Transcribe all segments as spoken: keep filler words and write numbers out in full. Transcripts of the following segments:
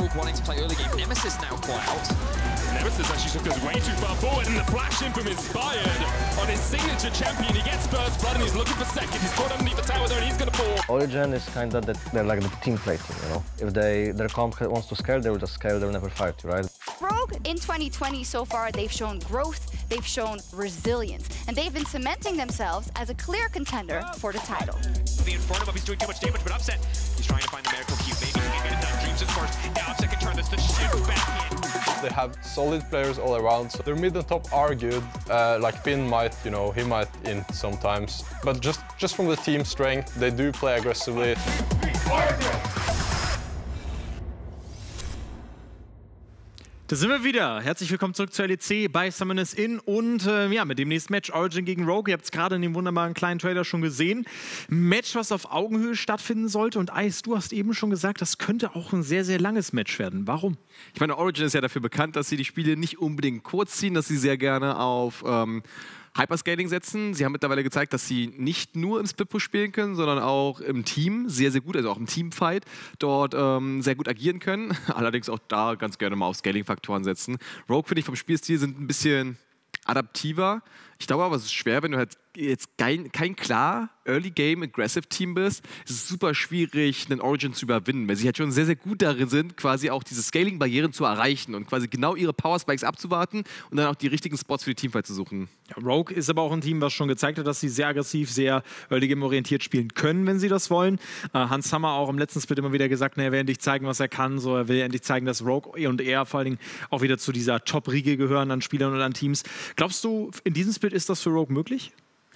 Rogue wanting to play early game. Nemesis now quite out. Nemesis actually took us way too far forward, and the flash in from Inspired on his signature champion. He gets first blood and he's looking for second. He's caught underneath the tower there and he's gonna fall. Origin is kind of that they're like the team play team, you know. If they their comp wants to scale, they will just scale. They will never fight you, right? Rogue in twenty twenty so far, they've shown growth, they've shown resilience, and they've been cementing themselves as a clear contender for the title. The Inferno, he's doing too much damage, but Upset, he's trying to find the miracle cube. Maybe he can get it done. Dreams is first. Now Upset can turn this to shift back in. They have solid players all around, so their mid and top are good. Uh, like Finn might, you know, he might int sometimes, but just just from the team strength, they do play aggressively. Da sind wir wieder. Herzlich willkommen zurück zur L E C bei Summoners Inn und äh, ja, mit dem nächsten Match Origin gegen Rogue. Ihr habt es gerade in dem wunderbaren kleinen Trailer schon gesehen. Match, was auf Augenhöhe stattfinden sollte. Und Ice, du hast eben schon gesagt, das könnte auch ein sehr, sehr langes Match werden. Warum? Ich meine, Origin ist ja dafür bekannt, dass sie die Spiele nicht unbedingt kurz ziehen, dass sie sehr gerne auf ähm, Hyperscaling setzen. Sie haben mittlerweile gezeigt, dass sie nicht nur im Split-Push spielen können, sondern auch im Team sehr, sehr gut, also auch im Teamfight dort ähm, sehr gut agieren können. Allerdings auch da ganz gerne mal auf Scaling-Faktoren setzen. Rogue, finde ich, vom Spielstil sind ein bisschen adaptiver. Ich glaube aber, es ist schwer, wenn du halt jetzt kein, kein klar Early-Game-Aggressive-Team bist. Es ist super schwierig, einen Origin zu überwinden, weil sie halt schon sehr, sehr gut darin sind, quasi auch diese Scaling-Barrieren zu erreichen und quasi genau ihre Power-Spikes abzuwarten und dann auch die richtigen Spots für die Teamfight zu suchen. Ja, Rogue ist aber auch ein Team, was schon gezeigt hat, dass sie sehr aggressiv, sehr Early-Game-orientiert spielen können, wenn sie das wollen. Äh, Hans Hammer auch im letzten Split immer wieder gesagt, na, er will endlich zeigen, was er kann. So, er will endlich zeigen, dass Rogue und er vor allen Dingen auch wieder zu dieser Top-Riege gehören an Spielern und an Teams. Glaubst du, in diesem Split ist das für Rogue möglich?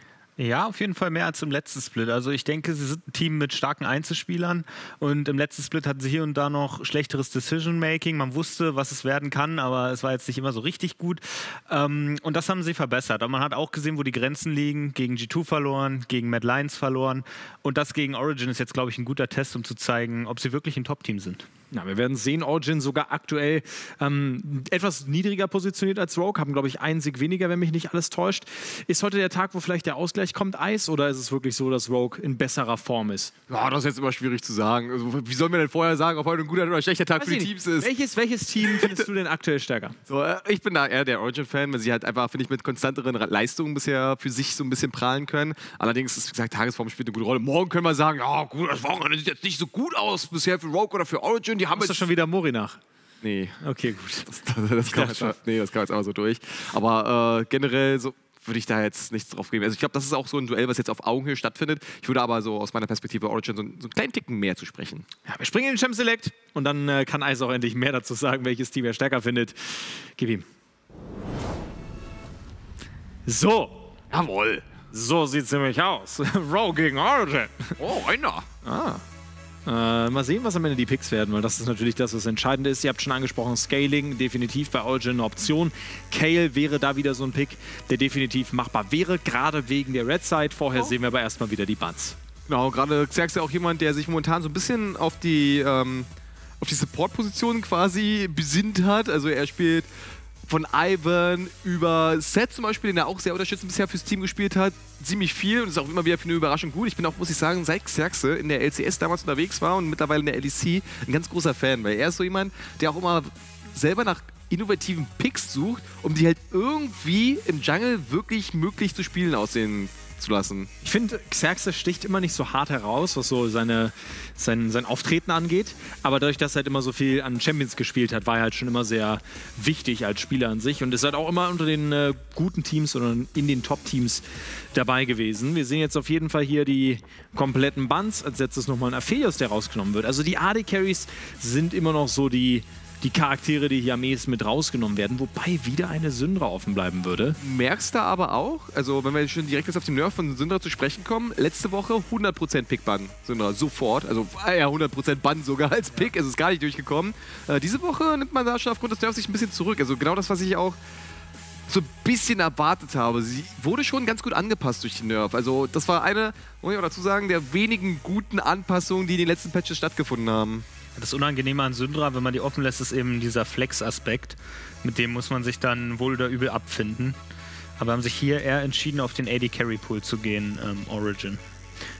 Ja, auf jeden Fall mehr als im letzten Split. Also ich denke, sie sind ein Team mit starken Einzelspielern und im letzten Split hatten sie hier und da noch schlechteres Decision-Making. Man wusste, was es werden kann, aber es war jetzt nicht immer so richtig gut. Ähm, und das haben sie verbessert. Aber man hat auch gesehen, wo die Grenzen liegen. Gegen G zwei verloren, gegen Mad Lions verloren. Und das gegen Origin ist jetzt, glaube ich, ein guter Test, um zu zeigen, ob sie wirklich ein Top-Team sind. Ja, wir werden sehen, Origin sogar aktuell ähm, etwas niedriger positioniert als Rogue, haben, glaube ich, einen Sieg weniger, wenn mich nicht alles täuscht. Ist heute der Tag, wo vielleicht der Ausgleich kommt, Ice, oder ist es wirklich so, dass Rogue in besserer Form ist? Ja, das ist jetzt immer schwierig zu sagen. Also, wie sollen wir denn vorher sagen, ob heute ein guter oder schlechter Tag Weiß für die Teams ist? Welches, welches Team findest du denn aktuell stärker? So, äh, ich bin da eher der Origin-Fan, weil sie halt einfach, finde ich, mit konstanteren Leistungen bisher für sich so ein bisschen prahlen können. Allerdings ist, wie gesagt, Tagesform spielt eine gute Rolle. Morgen können wir sagen, ja gut, das Wochenende sieht jetzt nicht so gut aus bisher für Rogue oder für Origin. Die haben Hast jetzt du schon wieder Mori nach? Nee. Okay, gut. Das, das, das, kann jetzt, nee, das kann jetzt aber so durch. Aber äh, generell so würde ich da jetzt nichts drauf geben. Also ich glaube, das ist auch so ein Duell, was jetzt auf Augenhöhe stattfindet. Ich würde aber so aus meiner Perspektive Origin so, so einen kleinen Ticken mehr zu sprechen. Ja, wir springen in den Champ Select und dann äh, kann Ice auch endlich mehr dazu sagen, welches Team er stärker findet. Gib ihm. So. Jawohl. So sieht es nämlich aus. Rogue gegen Origin. Oh, einer. Ah. Äh, mal sehen, was am Ende die Picks werden, weil das ist natürlich das, was entscheidend ist. Ihr habt schon angesprochen, Scaling, definitiv bei Origin eine Option. Kayle wäre da wieder so ein Pick, der definitiv machbar wäre, gerade wegen der Red Side. Vorher oh. sehen wir aber erstmal wieder die Buns. Genau, gerade Xerxes ist ja auch jemand, der sich momentan so ein bisschen auf die, ähm, auf die Support-Position quasi besinnt hat. Also er spielt von Ivern über Seth zum Beispiel, den er auch sehr unterstützend bisher fürs Team gespielt hat, ziemlich viel und ist auch immer wieder für eine Überraschung gut. Ich bin auch, muss ich sagen, seit Xerxes in der L C S damals unterwegs war und mittlerweile in der L E C ein ganz großer Fan, weil er ist so jemand, der auch immer selber nach innovativen Picks sucht, um die halt irgendwie im Jungle wirklich möglich zu spielen aussehen zu lassen. Ich finde, Xerxes sticht immer nicht so hart heraus, was so seine, sein, sein Auftreten angeht. Aber dadurch, dass er halt immer so viel an Champions gespielt hat, war er halt schon immer sehr wichtig als Spieler an sich. Und ist halt auch immer unter den äh, guten Teams oder in den Top-Teams dabei gewesen. Wir sehen jetzt auf jeden Fall hier die kompletten Buns. Als letztes nochmal ein Aphelios, der rausgenommen wird. Also die A D-Carries sind immer noch so die die Charaktere, die hier am ehesten mit rausgenommen werden, wobei wieder eine Syndra offen bleiben würde. Merkst du aber auch, also wenn wir schon direkt jetzt auf den Nerf von Syndra zu sprechen kommen, letzte Woche hundert Prozent Pick-Ban, Syndra, sofort, also ja, hundert Prozent Ban sogar als Pick, es ist gar nicht durchgekommen. Äh, diese Woche nimmt man da schon aufgrund des Nerfs sich ein bisschen zurück, also genau das, was ich auch so ein bisschen erwartet habe. Sie wurde schon ganz gut angepasst durch den Nerf. Also das war eine, muss ich auch dazu sagen, der wenigen guten Anpassungen, die in den letzten Patches stattgefunden haben. Das Unangenehme an Syndra, wenn man die offen lässt, ist eben dieser Flex-Aspekt. Mit dem muss man sich dann wohl oder übel abfinden. Aber haben sich hier eher entschieden, auf den A D-Carry-Pool zu gehen, ähm, Origin.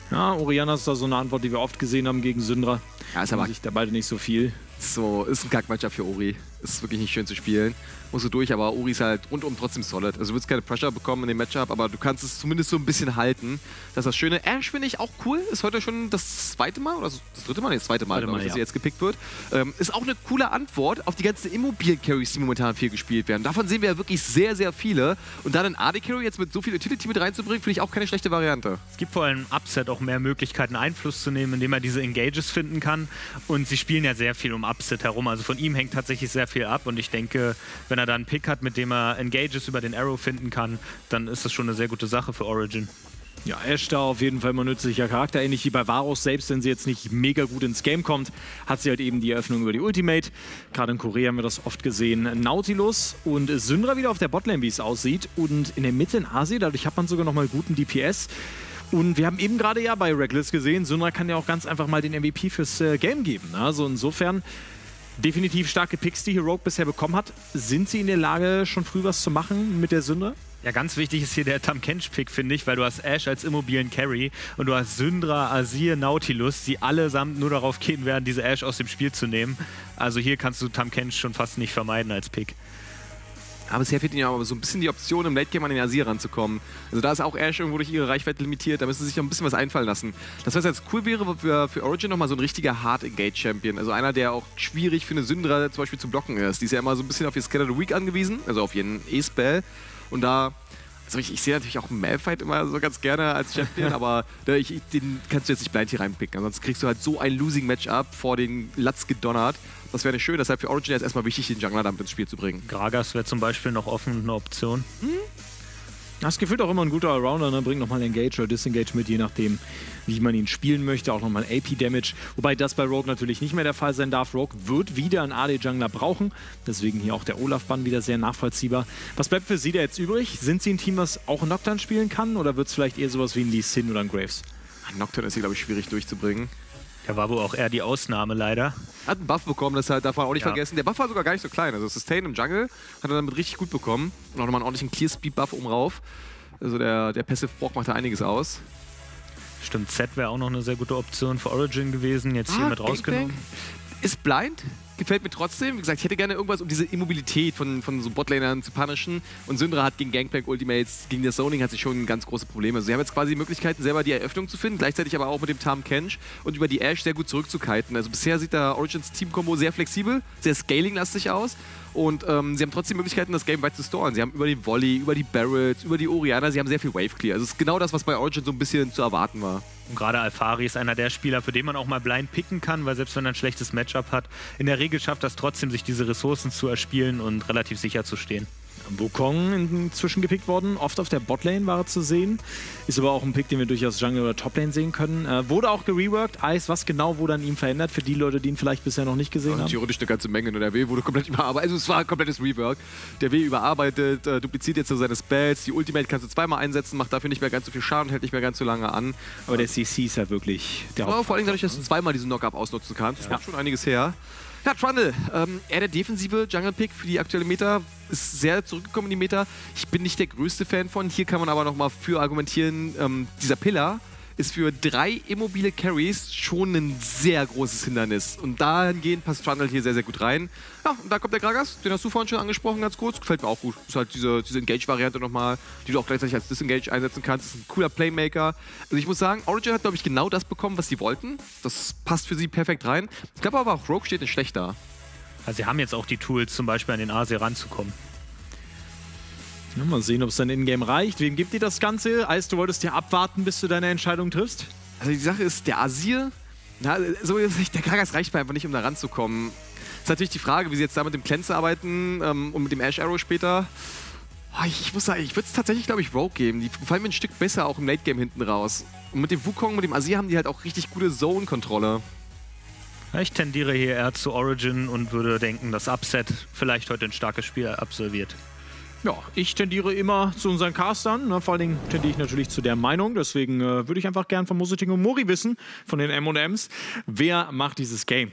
Ja, Orianna ist da so eine Antwort, die wir oft gesehen haben gegen Syndra. Ja, ist aber sich da beide nicht so viel. So, ist ein Kack-Matchup für Ori. Ist wirklich nicht schön zu spielen. Musst du durch, aber Ori ist halt rundum trotzdem solid. Also du wirst keine Pressure bekommen in dem Matchup, aber du kannst es zumindest so ein bisschen halten. Das ist das Schöne. Ash finde ich auch cool. Ist heute schon das zweite Mal oder das dritte Mal? Nee, das zweite Mal, glaube ich, dass sie jetzt gepickt wird. Ähm, ist auch eine coole Antwort auf die ganzen Immobilien-Carries, die momentan viel gespielt werden. Davon sehen wir ja wirklich sehr, sehr viele. Und dann einen A D-Carry jetzt mit so viel Utility mit reinzubringen, finde ich auch keine schlechte Variante. Es gibt vor allem im Upset auch mehr Möglichkeiten, Einfluss zu nehmen, indem er diese Engages finden kann. Und sie spielen ja sehr viel um Upset herum. Also von ihm hängt tatsächlich sehr viel ab. Und ich denke, wenn er da einen Pick hat, mit dem er Engages über den Arrow finden kann, dann ist das schon eine sehr gute Sache für Origin. Ja, Ash da auf jeden Fall immer nützlicher Charakter, ähnlich wie bei Varus. Selbst wenn sie jetzt nicht mega gut ins Game kommt, hat sie halt eben die Eröffnung über die Ultimate. Gerade in Korea haben wir das oft gesehen. Nautilus und Syndra wieder auf der Botlane, wie es aussieht. Und in der Mitte in Asi, dadurch hat man sogar nochmal guten D P S. Und wir haben eben gerade ja bei Reckless gesehen, Syndra kann ja auch ganz einfach mal den M V P fürs äh, Game geben. Also insofern definitiv starke Picks, die Heroic bisher bekommen hat. Sind sie in der Lage, schon früh was zu machen mit der Syndra? Ja, ganz wichtig ist hier der Tahm Kench-Pick, finde ich, weil du hast Ash als immobilen Carry und du hast Syndra, Azir, Nautilus, die allesamt nur darauf gehen werden, diese Ash aus dem Spiel zu nehmen. Also hier kannst du Tahm Kench schon fast nicht vermeiden als Pick. Aber bisher fehlt ihnen ja aber so ein bisschen die Option, im Late-Game an den Azir ranzukommen. Also da ist auch Ash irgendwo durch ihre Reichweite limitiert, da müssen sie sich noch ein bisschen was einfallen lassen. Das, was jetzt cool wäre für, für Origin nochmal so ein richtiger Hard-Engage-Champion. Also einer, der auch schwierig für eine Syndra zum Beispiel zu blocken ist. Die ist ja immer so ein bisschen auf ihr Scatter the Weak angewiesen, also auf ihren E-Spell. Und da, also ich, ich sehe natürlich auch Malphite immer so ganz gerne als Champion, aber da, ich, den kannst du jetzt nicht blind hier reinpicken. Ansonsten kriegst du halt so ein Losing-Matchup vor den Latz gedonnert. Das wäre nicht schön, deshalb für Origin jetzt erstmal wichtig, den Jungler damit ins Spiel zu bringen. Gragas wäre zum Beispiel noch offen eine Option. Hm? Das gefühlt auch immer ein guter Allrounder, ne? Bringt nochmal Engage oder Disengage mit, je nachdem, wie man ihn spielen möchte. Auch nochmal A P-Damage. Wobei das bei Rogue natürlich nicht mehr der Fall sein darf. Rogue wird wieder einen A D-Jungler brauchen. Deswegen hier auch der Olaf-Bann wieder sehr nachvollziehbar. Was bleibt für Sie da jetzt übrig? Sind Sie ein Team, was auch Nocturne spielen kann? Oder wird es vielleicht eher sowas wie ein Lee Sin oder ein Graves? Nocturne ist hier, glaube ich, schwierig durchzubringen. Der war wohl auch eher die Ausnahme, leider. Hat einen Buff bekommen, das darf man auch nicht ja. vergessen. Der Buff war sogar gar nicht so klein. Also Sustain im Jungle hat er damit richtig gut bekommen. Und auch nochmal einen ordentlichen Clear-Speed-Buff oben rauf. Also der, der Passive-Walk macht da einiges aus. Stimmt, Z wäre auch noch eine sehr gute Option für Origin gewesen. Jetzt ah, hier mit rausgenommen. Ist blind. Gefällt mir trotzdem. Wie gesagt, ich hätte gerne irgendwas, um diese Immobilität von, von so Botlanern zu punishen. Und Syndra hat gegen Gangplank Ultimates, gegen das Zoning hat sie schon ganz große Probleme. Also sie haben jetzt quasi die Möglichkeiten, selber die Eröffnung zu finden, gleichzeitig aber auch mit dem Tahm Kench und über die Ash sehr gut zurückzukiten. Also bisher sieht da Origins Team-Kombo sehr flexibel, sehr scaling-lastig aus. Und ähm, sie haben trotzdem Möglichkeiten, das Game weit zu storen. Sie haben über den Volley, über die Barrels, über die Orianna, sie haben sehr viel Wave-Clear. Also es ist genau das, was bei Origin so ein bisschen zu erwarten war. Und gerade Alphari ist einer der Spieler, für den man auch mal blind picken kann, weil selbst wenn er ein schlechtes Matchup hat, in der Regel schafft das trotzdem, sich diese Ressourcen zu erspielen und relativ sicher zu stehen. Wukong inzwischen gepickt worden, oft auf der Botlane war er zu sehen. Ist aber auch ein Pick, den wir durchaus Jungle oder Toplane sehen können. Äh, wurde auch gereworked. Eis, was genau wurde an ihm verändert, für die Leute, die ihn vielleicht bisher noch nicht gesehen ja, haben? Theoretisch eine ganze Menge. Der W wurde komplett überarbeitet. Also es war ein komplettes Rework. Der W überarbeitet, äh, dupliziert jetzt so seine Spells. Die Ultimate kannst du zweimal einsetzen, macht dafür nicht mehr ganz so viel Schaden, hält nicht mehr ganz so lange an. Aber der C C ist ja wirklich der ja, vor allem dadurch, dass du zweimal diesen Knock-Up ausnutzen kannst. Das ja. macht schon einiges her. Ja, Trundle, ähm, eher der defensive Jungle-Pick für die aktuelle Meta, ist sehr zurückgekommen in die Meta. Ich bin nicht der größte Fan von, hier kann man aber nochmal für argumentieren, ähm, dieser Pillar ist für drei immobile Carries schon ein sehr großes Hindernis. Und dahingehend passt Trundle hier sehr, sehr gut rein. Ja, und da kommt der Gragas, den hast du vorhin schon angesprochen, ganz kurz. Gefällt mir auch gut. Ist halt diese, diese Engage-Variante nochmal, die du auch gleichzeitig als Disengage einsetzen kannst. Ist ein cooler Playmaker. Also ich muss sagen, Origin hat, glaube ich, genau das bekommen, was sie wollten. Das passt für sie perfekt rein. Ich glaube aber auch, Rogue steht nicht schlecht da. Also sie haben jetzt auch die Tools, zum Beispiel an den A S E ranzukommen. Ja, mal sehen, ob es dann in-game reicht. Wem gibt dir das Ganze? Eis, du wolltest ja abwarten, bis du deine Entscheidung triffst? Also die Sache ist, der Azir, na, so ist nicht, der Gragas reicht mir einfach nicht, um da ranzukommen. Ist natürlich die Frage, wie sie jetzt da mit dem Cleanser arbeiten ähm, und mit dem Ash Arrow später. Oh, ich, ich muss sagen, ich würde es tatsächlich, glaube ich, Rogue geben. Die gefallen mir ein Stück besser auch im Late-Game hinten raus. Und mit dem Wukong, mit dem Azir haben die halt auch richtig gute Zone-Kontrolle. Ich tendiere hier eher zu Origin und würde denken, dass Upset vielleicht heute ein starkes Spiel absolviert. Ja, ich tendiere immer zu unseren Castern. Ne? Vor allen Dingen tendiere ich natürlich zu der Meinung. Deswegen äh, würde ich einfach gern von Musiting und Mori wissen, von den M und Ms. Wer macht dieses Game?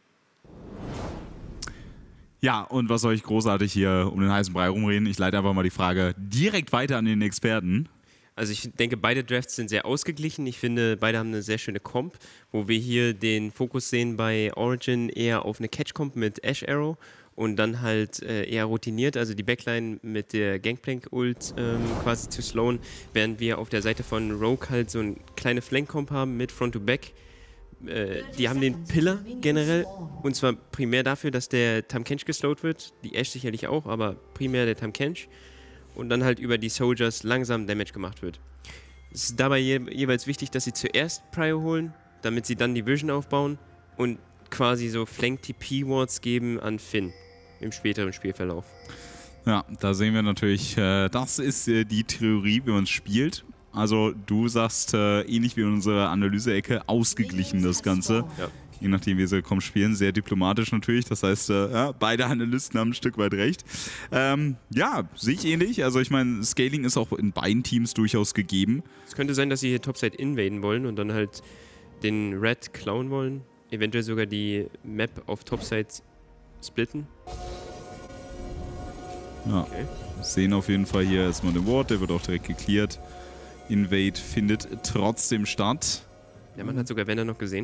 Ja, und was soll ich großartig hier um den heißen Brei rumreden? Ich leite einfach mal die Frage direkt weiter an den Experten. Also ich denke, beide Drafts sind sehr ausgeglichen. Ich finde, beide haben eine sehr schöne Comp, wo wir hier den Fokus sehen bei Origin eher auf eine Catch-Comp mit Ash Arrow und dann halt äh, eher routiniert, also die Backline mit der Gangplank-Ult ähm, quasi zu slowen, während wir auf der Seite von Rogue halt so eine kleine Flank-Comp haben mit Front-to-Back. Äh, die haben den Pillar generell, und zwar primär dafür, dass der Tahm Kench geslowt wird, die Ash sicherlich auch, aber primär der Tahm Kench. Und dann halt über die Soldiers langsam Damage gemacht wird. Es ist dabei je jeweils wichtig, dass sie zuerst Prio holen, damit sie dann die Vision aufbauen und quasi so Flank-T P-Wards geben an Finn im späteren Spielverlauf. Ja, da sehen wir natürlich, äh, das ist äh, die Theorie, wie man es spielt. Also du sagst, äh, ähnlich wie in unserer Analyse-Ecke, ausgeglichen das Ganze. Ja. Je nachdem, wie sie kommen, spielen. Sehr diplomatisch natürlich. Das heißt, äh, ja, beide Analysten haben ein Stück weit recht. Ähm, ja, sehe ich ähnlich. Also ich meine, Scaling ist auch in beiden Teams durchaus gegeben. Es könnte sein, dass sie hier Topside invaden wollen und dann halt den Red klauen wollen. Eventuell sogar die Map auf Topside splitten. Ja, okay. Sehen auf jeden Fall hier erstmal den Ward. Der wird auch direkt geklärt. Invade findet trotzdem statt. Der Mann hat sogar Wender noch gesehen.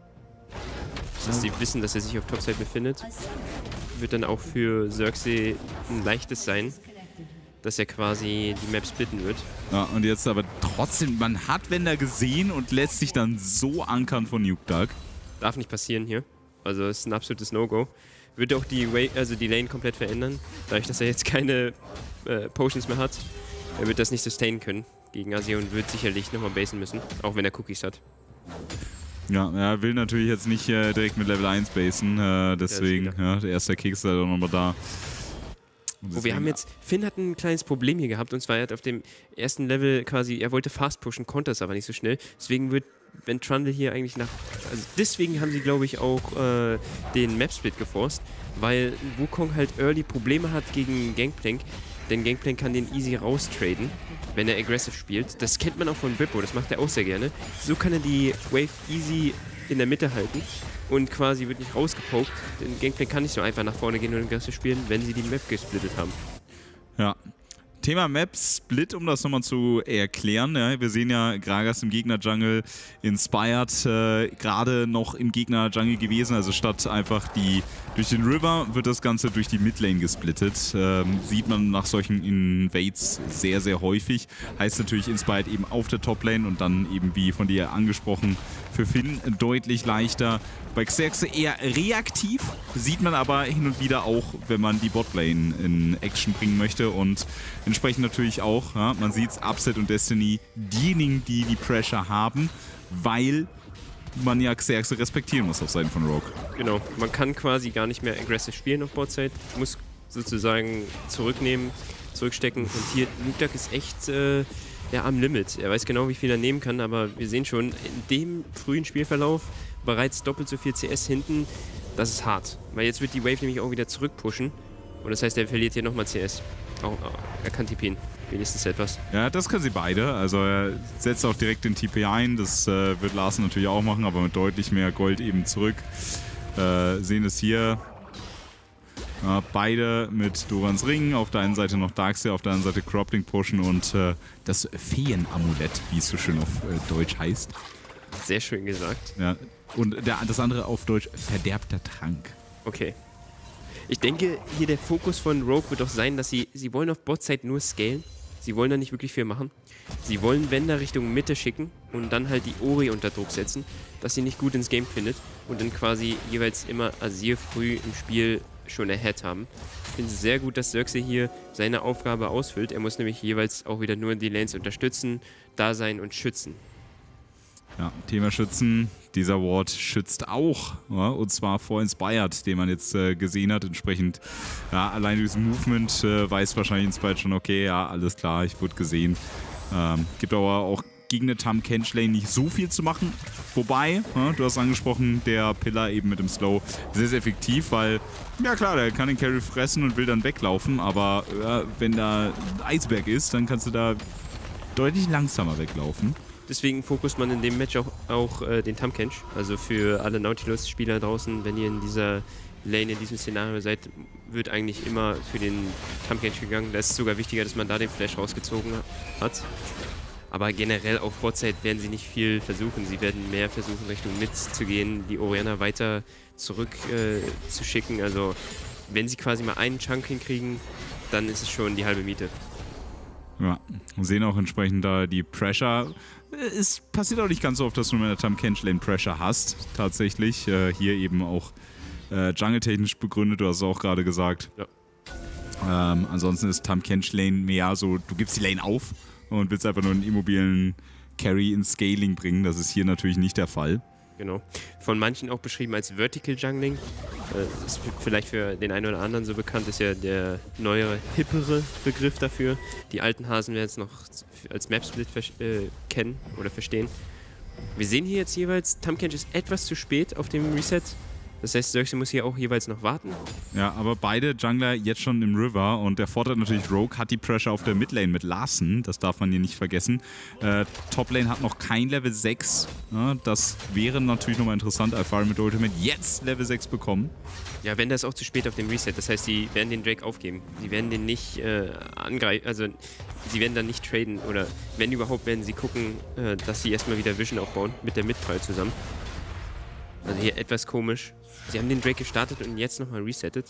Dass sie wissen, dass er sich auf Topside befindet, wird dann auch für Xerxes ein leichtes sein, dass er quasi die Map splitten wird. Ja, und jetzt aber trotzdem, man hat Wender gesehen und lässt sich dann so ankern von Nuke Duck. Darf nicht passieren hier. Also es ist ein absolutes No-Go. Wird auch die, Way, also die Lane komplett verändern, dadurch, dass er jetzt keine äh, Potions mehr hat. Er wird das nicht sustainen können gegen Azir und wird sicherlich nochmal basen müssen, auch wenn er Cookies hat. Ja, er will natürlich jetzt nicht äh, direkt mit Level eins basen, äh, deswegen, ja, der erste Kick ist halt auch nochmal da. Oh, wir haben jetzt, Finn hat ein kleines Problem hier gehabt, und zwar er hat auf dem ersten Level quasi, er wollte fast pushen, konnte es aber nicht so schnell, deswegen wird, wenn Trundle hier eigentlich nach, also deswegen haben sie, glaube ich, auch äh, den Map-Split geforst, weil Wukong halt early Probleme hat gegen Gangplank, denn Gangplank kann den easy raustraden, wenn er aggressive spielt. Das kennt man auch von Bippo, das macht er auch sehr gerne. So kann er die Wave easy in der Mitte halten und quasi wird nicht rausgepokt. Denn Gangplank kann nicht so einfach nach vorne gehen und aggressive spielen, wenn sie die Map gesplittet haben. Ja. Thema Map-Split, um das nochmal zu erklären. Ja, wir sehen ja Gragas im Gegner-Jungle, Inspired äh, gerade noch im Gegner-Jungle gewesen. Also statt einfach die durch den River wird das Ganze durch die Midlane gesplittet. Ähm, sieht man nach solchen Invades sehr, sehr häufig. Heißt natürlich Inspired eben auf der Toplane und dann eben, wie von dir angesprochen, für Finn deutlich leichter. Bei Xerxes eher reaktiv, sieht man aber hin und wieder auch, wenn man die Botlane in Action bringen möchte, und entsprechend natürlich auch, ja, man sieht es, Upset und Destiny, diejenigen, die die Pressure haben, weil man ja Xerxes respektieren muss auf Seiten von Rogue. Genau, man kann quasi gar nicht mehr aggressive spielen auf Botside, muss sozusagen zurücknehmen, zurückstecken, und hier Nuke Duck ist echt äh, ja, am Limit. Er weiß genau, wie viel er nehmen kann, aber wir sehen schon, in dem frühen Spielverlauf bereits doppelt so viel C S hinten, das ist hart. Weil jetzt wird die Wave nämlich auch wieder zurückpushen. Und das heißt, er verliert hier nochmal C S. Auch, er kann T P'n, wenigstens etwas. Ja, das können sie beide. Also er setzt auch direkt den T P ein. Das äh, wird Larsen natürlich auch machen, aber mit deutlich mehr Gold eben zurück. Äh, sehen es hier. Äh, beide mit Dorans Ring. Auf der einen Seite noch Darkseer, auf der anderen Seite Cropling pushen und äh, das Feenamulett, wie es so schön auf äh, Deutsch heißt. Sehr schön gesagt. Ja. Und der, das andere auf Deutsch, verderbter Trank. Okay. Ich denke, hier der Fokus von Rogue wird auch sein, dass sie, sie wollen auf Botside nur scalen. Sie wollen da nicht wirklich viel machen. Sie wollen Wender Richtung Mitte schicken und dann halt die Ori unter Druck setzen, dass sie nicht gut ins Game findet und dann quasi jeweils immer Azir früh im Spiel schon ahead haben. Ich finde es sehr gut, dass Xerxes hier seine Aufgabe ausfüllt. Er muss nämlich jeweils auch wieder nur die Lanes unterstützen, da sein und schützen. Ja, Thema Schützen. Dieser Ward schützt auch, ja, und zwar vor Inspired, den man jetzt äh, gesehen hat. Entsprechend, ja, allein durchs Movement äh, weiß wahrscheinlich Inspired schon, okay, ja, alles klar, ich wurde gesehen. Ähm, gibt aber auch gegen eine Tahm Kench Lane nicht so viel zu machen. Wobei, ja, du hast angesprochen, der Pillar eben mit dem Slow sehr, sehr effektiv, weil, ja klar, der kann den Carry fressen und will dann weglaufen, aber ja, wenn da ein Eisberg ist, dann kannst du da deutlich langsamer weglaufen. Deswegen fokust man in dem Match auch, auch äh, den Tahm Kench. Also für alle Nautilus-Spieler draußen, wenn ihr in dieser Lane, in diesem Szenario seid, wird eigentlich immer für den Tahm Kench gegangen. Da ist es sogar wichtiger, dass man da den Flash rausgezogen hat. Aber generell auf Botside werden sie nicht viel versuchen. Sie werden mehr versuchen, Richtung Mid zu gehen, die Orianna weiter zurück äh, zu schicken. Also wenn sie quasi mal einen Chunk hinkriegen, dann ist es schon die halbe Miete. Ja, sehen auch entsprechend da die Pressure. Es passiert auch nicht ganz so oft, dass du mit der Tahm Kench Lane Pressure hast. Tatsächlich. Äh, hier eben auch äh, jungle-technisch begründet, du hast es auch gerade gesagt. Ja. Ähm, ansonsten ist Tahm Kench Lane mehr so, du gibst die Lane auf und willst einfach nur einen immobilen Carry in Scaling bringen. Das ist hier natürlich nicht der Fall. Genau. Von manchen auch beschrieben als Vertical Jungling. Äh, ist vielleicht für den einen oder anderen so bekannt, ist ja der neuere, hippere Begriff dafür. Die alten Hasen werden es noch als Map-Split äh, kennen oder verstehen. Wir sehen hier jetzt jeweils, Tahm Kench ist etwas zu spät auf dem Reset. Das heißt, Xerxe muss hier auch jeweils noch warten. Ja, aber beide Jungler jetzt schon im River und der Vorteil natürlich, Rogue hat die Pressure auf der Midlane mit Larsen, das darf man hier nicht vergessen. Äh, Toplane hat noch kein Level sechs, ja, das wäre natürlich nochmal interessant, Alphari mit Ultimate jetzt Level sechs bekommen. Ja, wenn das auch zu spät auf dem Reset, das heißt, sie werden den Drake aufgeben. Sie werden den nicht äh, angreifen, also sie werden dann nicht traden oder wenn überhaupt, werden sie gucken, äh, dass sie erstmal wieder Vision aufbauen mit der Mid-Pile zusammen. Also hier etwas komisch. Sie haben den Drake gestartet und jetzt nochmal resettet.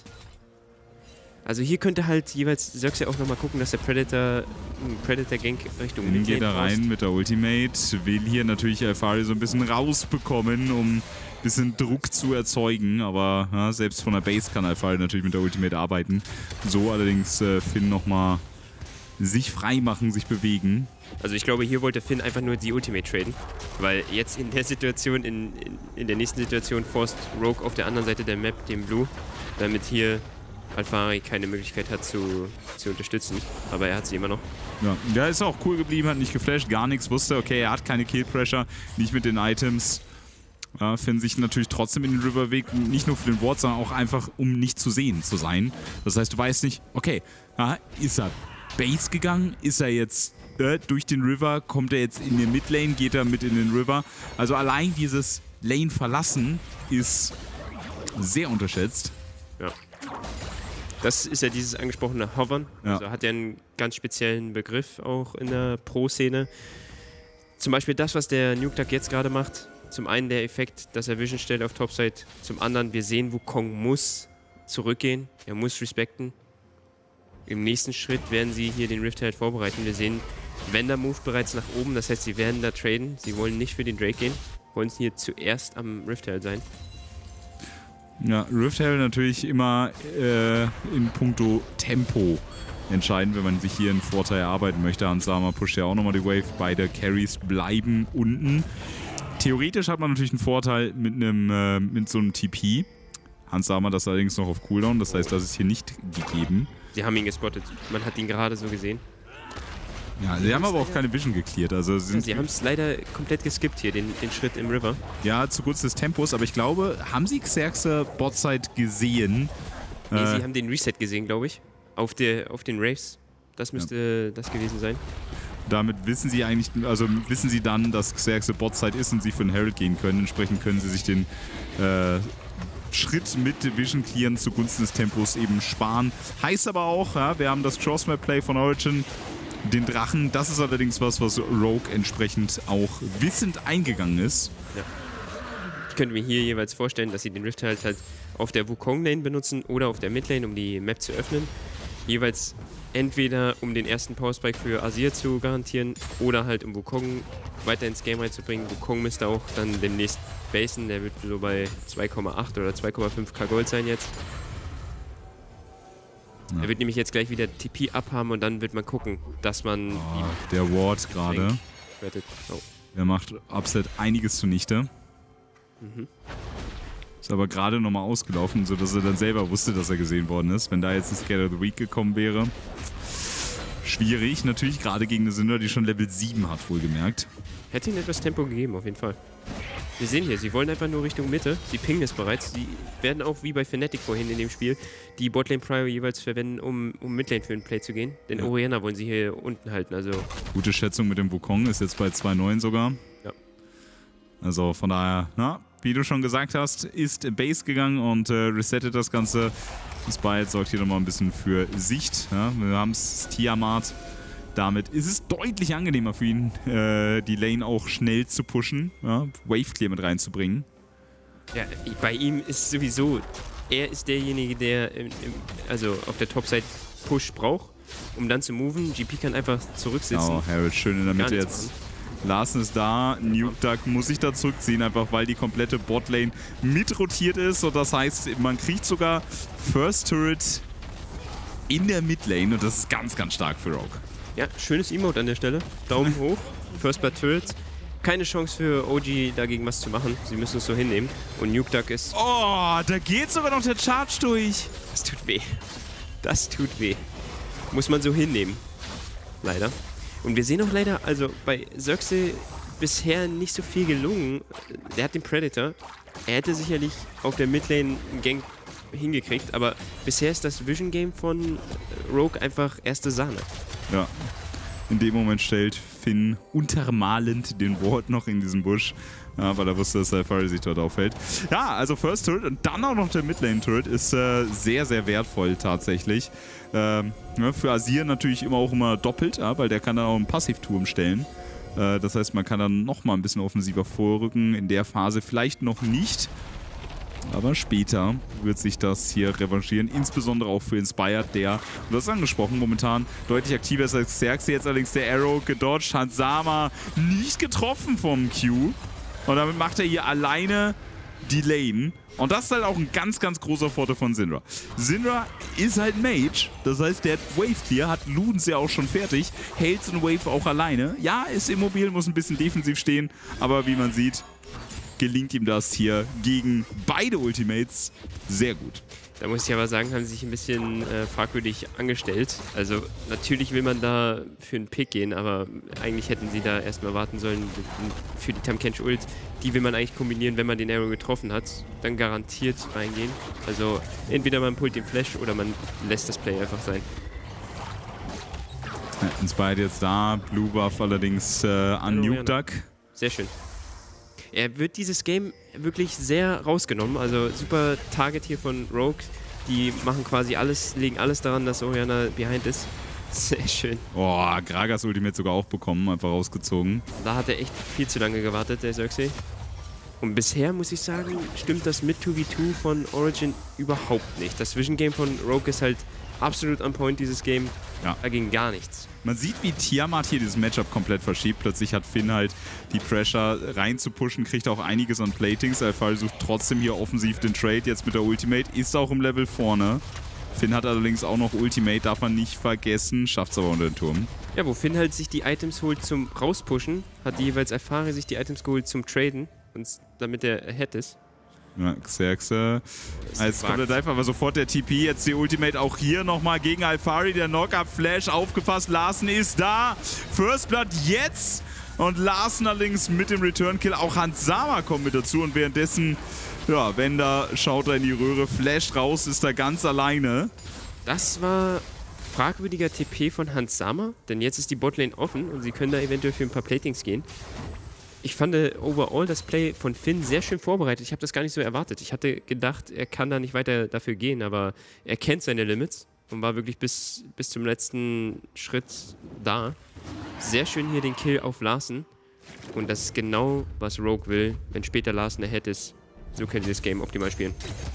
Also hier könnte halt jeweils Xerxe auch nochmal gucken, dass der Predator Predator-Gank Richtung Midlane geht er rein mit der Ultimate, will hier natürlich Alphari so ein bisschen rausbekommen, um ein bisschen Druck zu erzeugen. Aber ja, selbst von der Base kann Alphari natürlich mit der Ultimate arbeiten. So allerdings äh, Finn nochmal sich frei machen, sich bewegen. Also ich glaube, hier wollte Finn einfach nur die Ultimate traden, weil jetzt in der Situation, in, in, in der nächsten Situation forst Rogue auf der anderen Seite der Map den Blue, damit hier Alphari keine Möglichkeit hat zu, zu unterstützen, aber er hat sie immer noch. Ja, der ist auch cool geblieben, hat nicht geflasht, gar nichts, wusste, okay, er hat keine Kill-Pressure, nicht mit den Items. Ja, Finn sich natürlich trotzdem in den Riverweg, nicht nur für den Ward, sondern auch einfach, um nicht zu sehen zu sein. Das heißt, du weißt nicht, okay, ja, ist er Base gegangen, ist er jetzt äh, durch den River, kommt er jetzt in den Midlane, geht er mit in den River. Also allein dieses Lane verlassen ist sehr unterschätzt. Ja. Das ist ja dieses angesprochene Hovern. Ja. Also hat ja einen ganz speziellen Begriff auch in der Pro-Szene. Zum Beispiel das, was der Nukeduck jetzt gerade macht. Zum einen der Effekt, dass er Vision stellt auf Topside. Zum anderen, wir sehen, Wukong muss zurückgehen. Er muss respekten. Im nächsten Schritt werden sie hier den Rift Herald vorbereiten. Wir sehen Vendor-Move bereits nach oben. Das heißt, sie werden da traden. Sie wollen nicht für den Drake gehen. Wollen hier zuerst am Rift Herald sein. Ja, Rift Herald natürlich immer äh, in puncto Tempo entscheidend, wenn man sich hier einen Vorteil erarbeiten möchte. Hans Sama pusht ja auch nochmal die Wave. Beide Carries bleiben unten. Theoretisch hat man natürlich einen Vorteil mit, einem, äh, mit so einem T P. Hans Sama das allerdings noch auf Cooldown. Das heißt, das ist hier nicht gegeben. Sie haben ihn gespottet. Man hat ihn gerade so gesehen. Ja, sie haben aber auch keine Vision geklärt. Also sie sie haben es leider komplett geskippt hier, den, den Schritt im River. Ja, zugunsten des Tempos. Aber ich glaube, haben sie Xerxe Botside gesehen? Nee, äh, sie haben den Reset gesehen, glaube ich. Auf, der, auf den Raves. Das müsste ja. das gewesen sein. Damit wissen sie eigentlich, also wissen sie dann, dass Xerxe Botside ist und sie für den Herald gehen können. Entsprechend können sie sich den äh, Schritt mit Vision clearen zugunsten des Tempos eben sparen. Heißt aber auch, ja, wir haben das Cross-Map-Play von Origin, den Drachen. Das ist allerdings was, was Rogue entsprechend auch wissend eingegangen ist. Ja. Ich könnte mir hier jeweils vorstellen, dass sie den Rift halt, halt auf der Wukong-Lane benutzen oder auf der Mid-Lane, um die Map zu öffnen. Jeweils entweder um den ersten Power-Spike für Azir zu garantieren oder halt um Wukong weiter ins Game reinzubringen. Wukong müsste auch dann demnächst basen, der wird so bei zwei Komma acht oder zwei Komma fünf K Gold sein jetzt. Ja. Er wird nämlich jetzt gleich wieder T P abhaben und dann wird man gucken, dass man... Oh, der Ward gerade. Oh. Der macht Upset einiges zunichte. Mhm. Ist aber gerade nochmal ausgelaufen, sodass er dann selber wusste, dass er gesehen worden ist. Wenn da jetzt ein Scale of the Week gekommen wäre. Schwierig, natürlich gerade gegen eine Syndra, die schon Level sieben hat, wohlgemerkt. Hätte ihm etwas Tempo gegeben, auf jeden Fall. Wir sehen hier, sie wollen einfach nur Richtung Mitte. Sie pingen es bereits. Sie werden auch wie bei Fnatic vorhin in dem Spiel die Botlane Prio jeweils verwenden, um, um Midlane für einen Play zu gehen. Denn ja. Orianna wollen sie hier unten halten. Also gute Schätzung mit dem Wukong, ist jetzt bei zwei Komma neun sogar. Ja. Also von daher, na, wie du schon gesagt hast, ist Base gegangen und äh, resettet das Ganze. Das Spite sorgt hier nochmal ein bisschen für Sicht. Ja? Wir haben es Tiamat Damit ist es deutlich angenehmer für ihn, äh, die Lane auch schnell zu pushen, ja, Wave Clear mit reinzubringen. Ja, bei ihm ist sowieso, er ist derjenige, der im, im, also auf der Topside Push braucht, um dann zu moven. G P kann einfach zurücksitzen. Genau, Harold schön in der Mitte jetzt. Larsen ist da, Nuke Duck muss sich da zurückziehen, einfach weil die komplette Botlane mitrotiert ist. Und das heißt, man kriegt sogar First Turret in der Midlane und das ist ganz, ganz stark für Rogue. Ja, schönes Emote an der Stelle. Daumen hoch. First Blood Turret. Keine Chance für O G dagegen was zu machen. Sie müssen es so hinnehmen. Und Nuke Duck ist... Oh, da geht sogar noch der Charge durch. Das tut weh. Das tut weh. Muss man so hinnehmen. Leider. Und wir sehen auch leider, also bei Xerxe bisher nicht so viel gelungen. Der hat den Predator. Er hätte sicherlich auf der Midlane einen Gank hingekriegt, aber bisher ist das Vision Game von Rogue einfach erste Sahne. Ja. In dem Moment stellt Finn untermalend den Ward noch in diesen Busch, ja, weil er wusste, dass Alfari sich dort aufhält. Ja, also First Turret und dann auch noch der Midlane Turret ist äh, sehr, sehr wertvoll tatsächlich. Ähm, ja, für Azir natürlich immer auch immer doppelt, ja, weil der kann dann auch einen Passivturm stellen. Äh, das heißt, man kann dann noch mal ein bisschen offensiver vorrücken. In der Phase vielleicht noch nicht. Aber später wird sich das hier revanchieren, insbesondere auch für Inspired, der, du hast es angesprochen, momentan deutlich aktiver ist als Xerxe. Jetzt allerdings der Arrow gedodged, Hans Sama nicht getroffen vom Q. Und damit macht er hier alleine die Lane. Und das ist halt auch ein ganz, ganz großer Vorteil von Syndra. Syndra ist halt Mage, das heißt, der hat Wave Clear, hat Ludens ja auch schon fertig, hält so eine Wave auch alleine. Ja, ist immobil, muss ein bisschen defensiv stehen, aber wie man sieht, gelingt ihm das hier gegen beide Ultimates sehr gut. Da muss ich aber sagen, haben sie sich ein bisschen äh, fragwürdig angestellt. Also natürlich will man da für einen Pick gehen, aber eigentlich hätten sie da erstmal warten sollen für die Tahm Kench Ult. Die will man eigentlich kombinieren, wenn man den Arrow getroffen hat, dann garantiert reingehen. Also entweder man pullt den Flash oder man lässt das Play einfach sein. Ja, Inspired jetzt da, Blue Buff allerdings äh, an Nuke Duck. Sehr schön. Er wird dieses Game wirklich sehr rausgenommen. Also super Target hier von Rogue. Die machen quasi alles, legen alles daran, dass Orianna behind ist. Sehr schön. Boah, Gragas Ultimate sogar auch bekommen, einfach rausgezogen. Da hat er echt viel zu lange gewartet, der Xerxe. Und bisher muss ich sagen, stimmt das mit zwei gegen zwei von Origin überhaupt nicht. Das Vision Game von Rogue ist halt absolut on point, dieses Game. Ja. Da ging gar nichts. Man sieht, wie Tiamat hier dieses Matchup komplett verschiebt. Plötzlich hat Finn halt die Pressure rein zu pushen, kriegt auch einiges an Platings. Alfari sucht trotzdem hier offensiv den Trade jetzt mit der Ultimate, ist auch im Level vorne. Finn hat allerdings auch noch Ultimate, darf man nicht vergessen, schafft es aber unter den Turm. Ja, wo Finn halt sich die Items holt zum Rauspushen, hat jeweils Alfari sich die Items geholt zum Traden, und damit er ahead ist. Ja, Xerxe als komplett Dive, aber sofort der T P, jetzt die Ultimate auch hier nochmal gegen Alfari, der Knock-Up-Flash, aufgepasst, Larsen ist da, First Blood jetzt und Larsen allerdings mit dem Return-Kill, auch Hans Sama kommt mit dazu und währenddessen, ja, Wender schaut er in die Röhre, flasht raus, ist da ganz alleine. Das war fragwürdiger T P von Hans Sama, denn jetzt ist die Botlane offen und sie können da eventuell für ein paar Platings gehen. Ich fand overall das Play von Finn sehr schön vorbereitet. Ich habe das gar nicht so erwartet. Ich hatte gedacht, er kann da nicht weiter dafür gehen, aber er kennt seine Limits und war wirklich bis, bis zum letzten Schritt da. Sehr schön hier den Kill auf Larsen. Und das ist genau, was Rogue will. Wenn später Larsen ahead ist, so können sie das Game optimal spielen.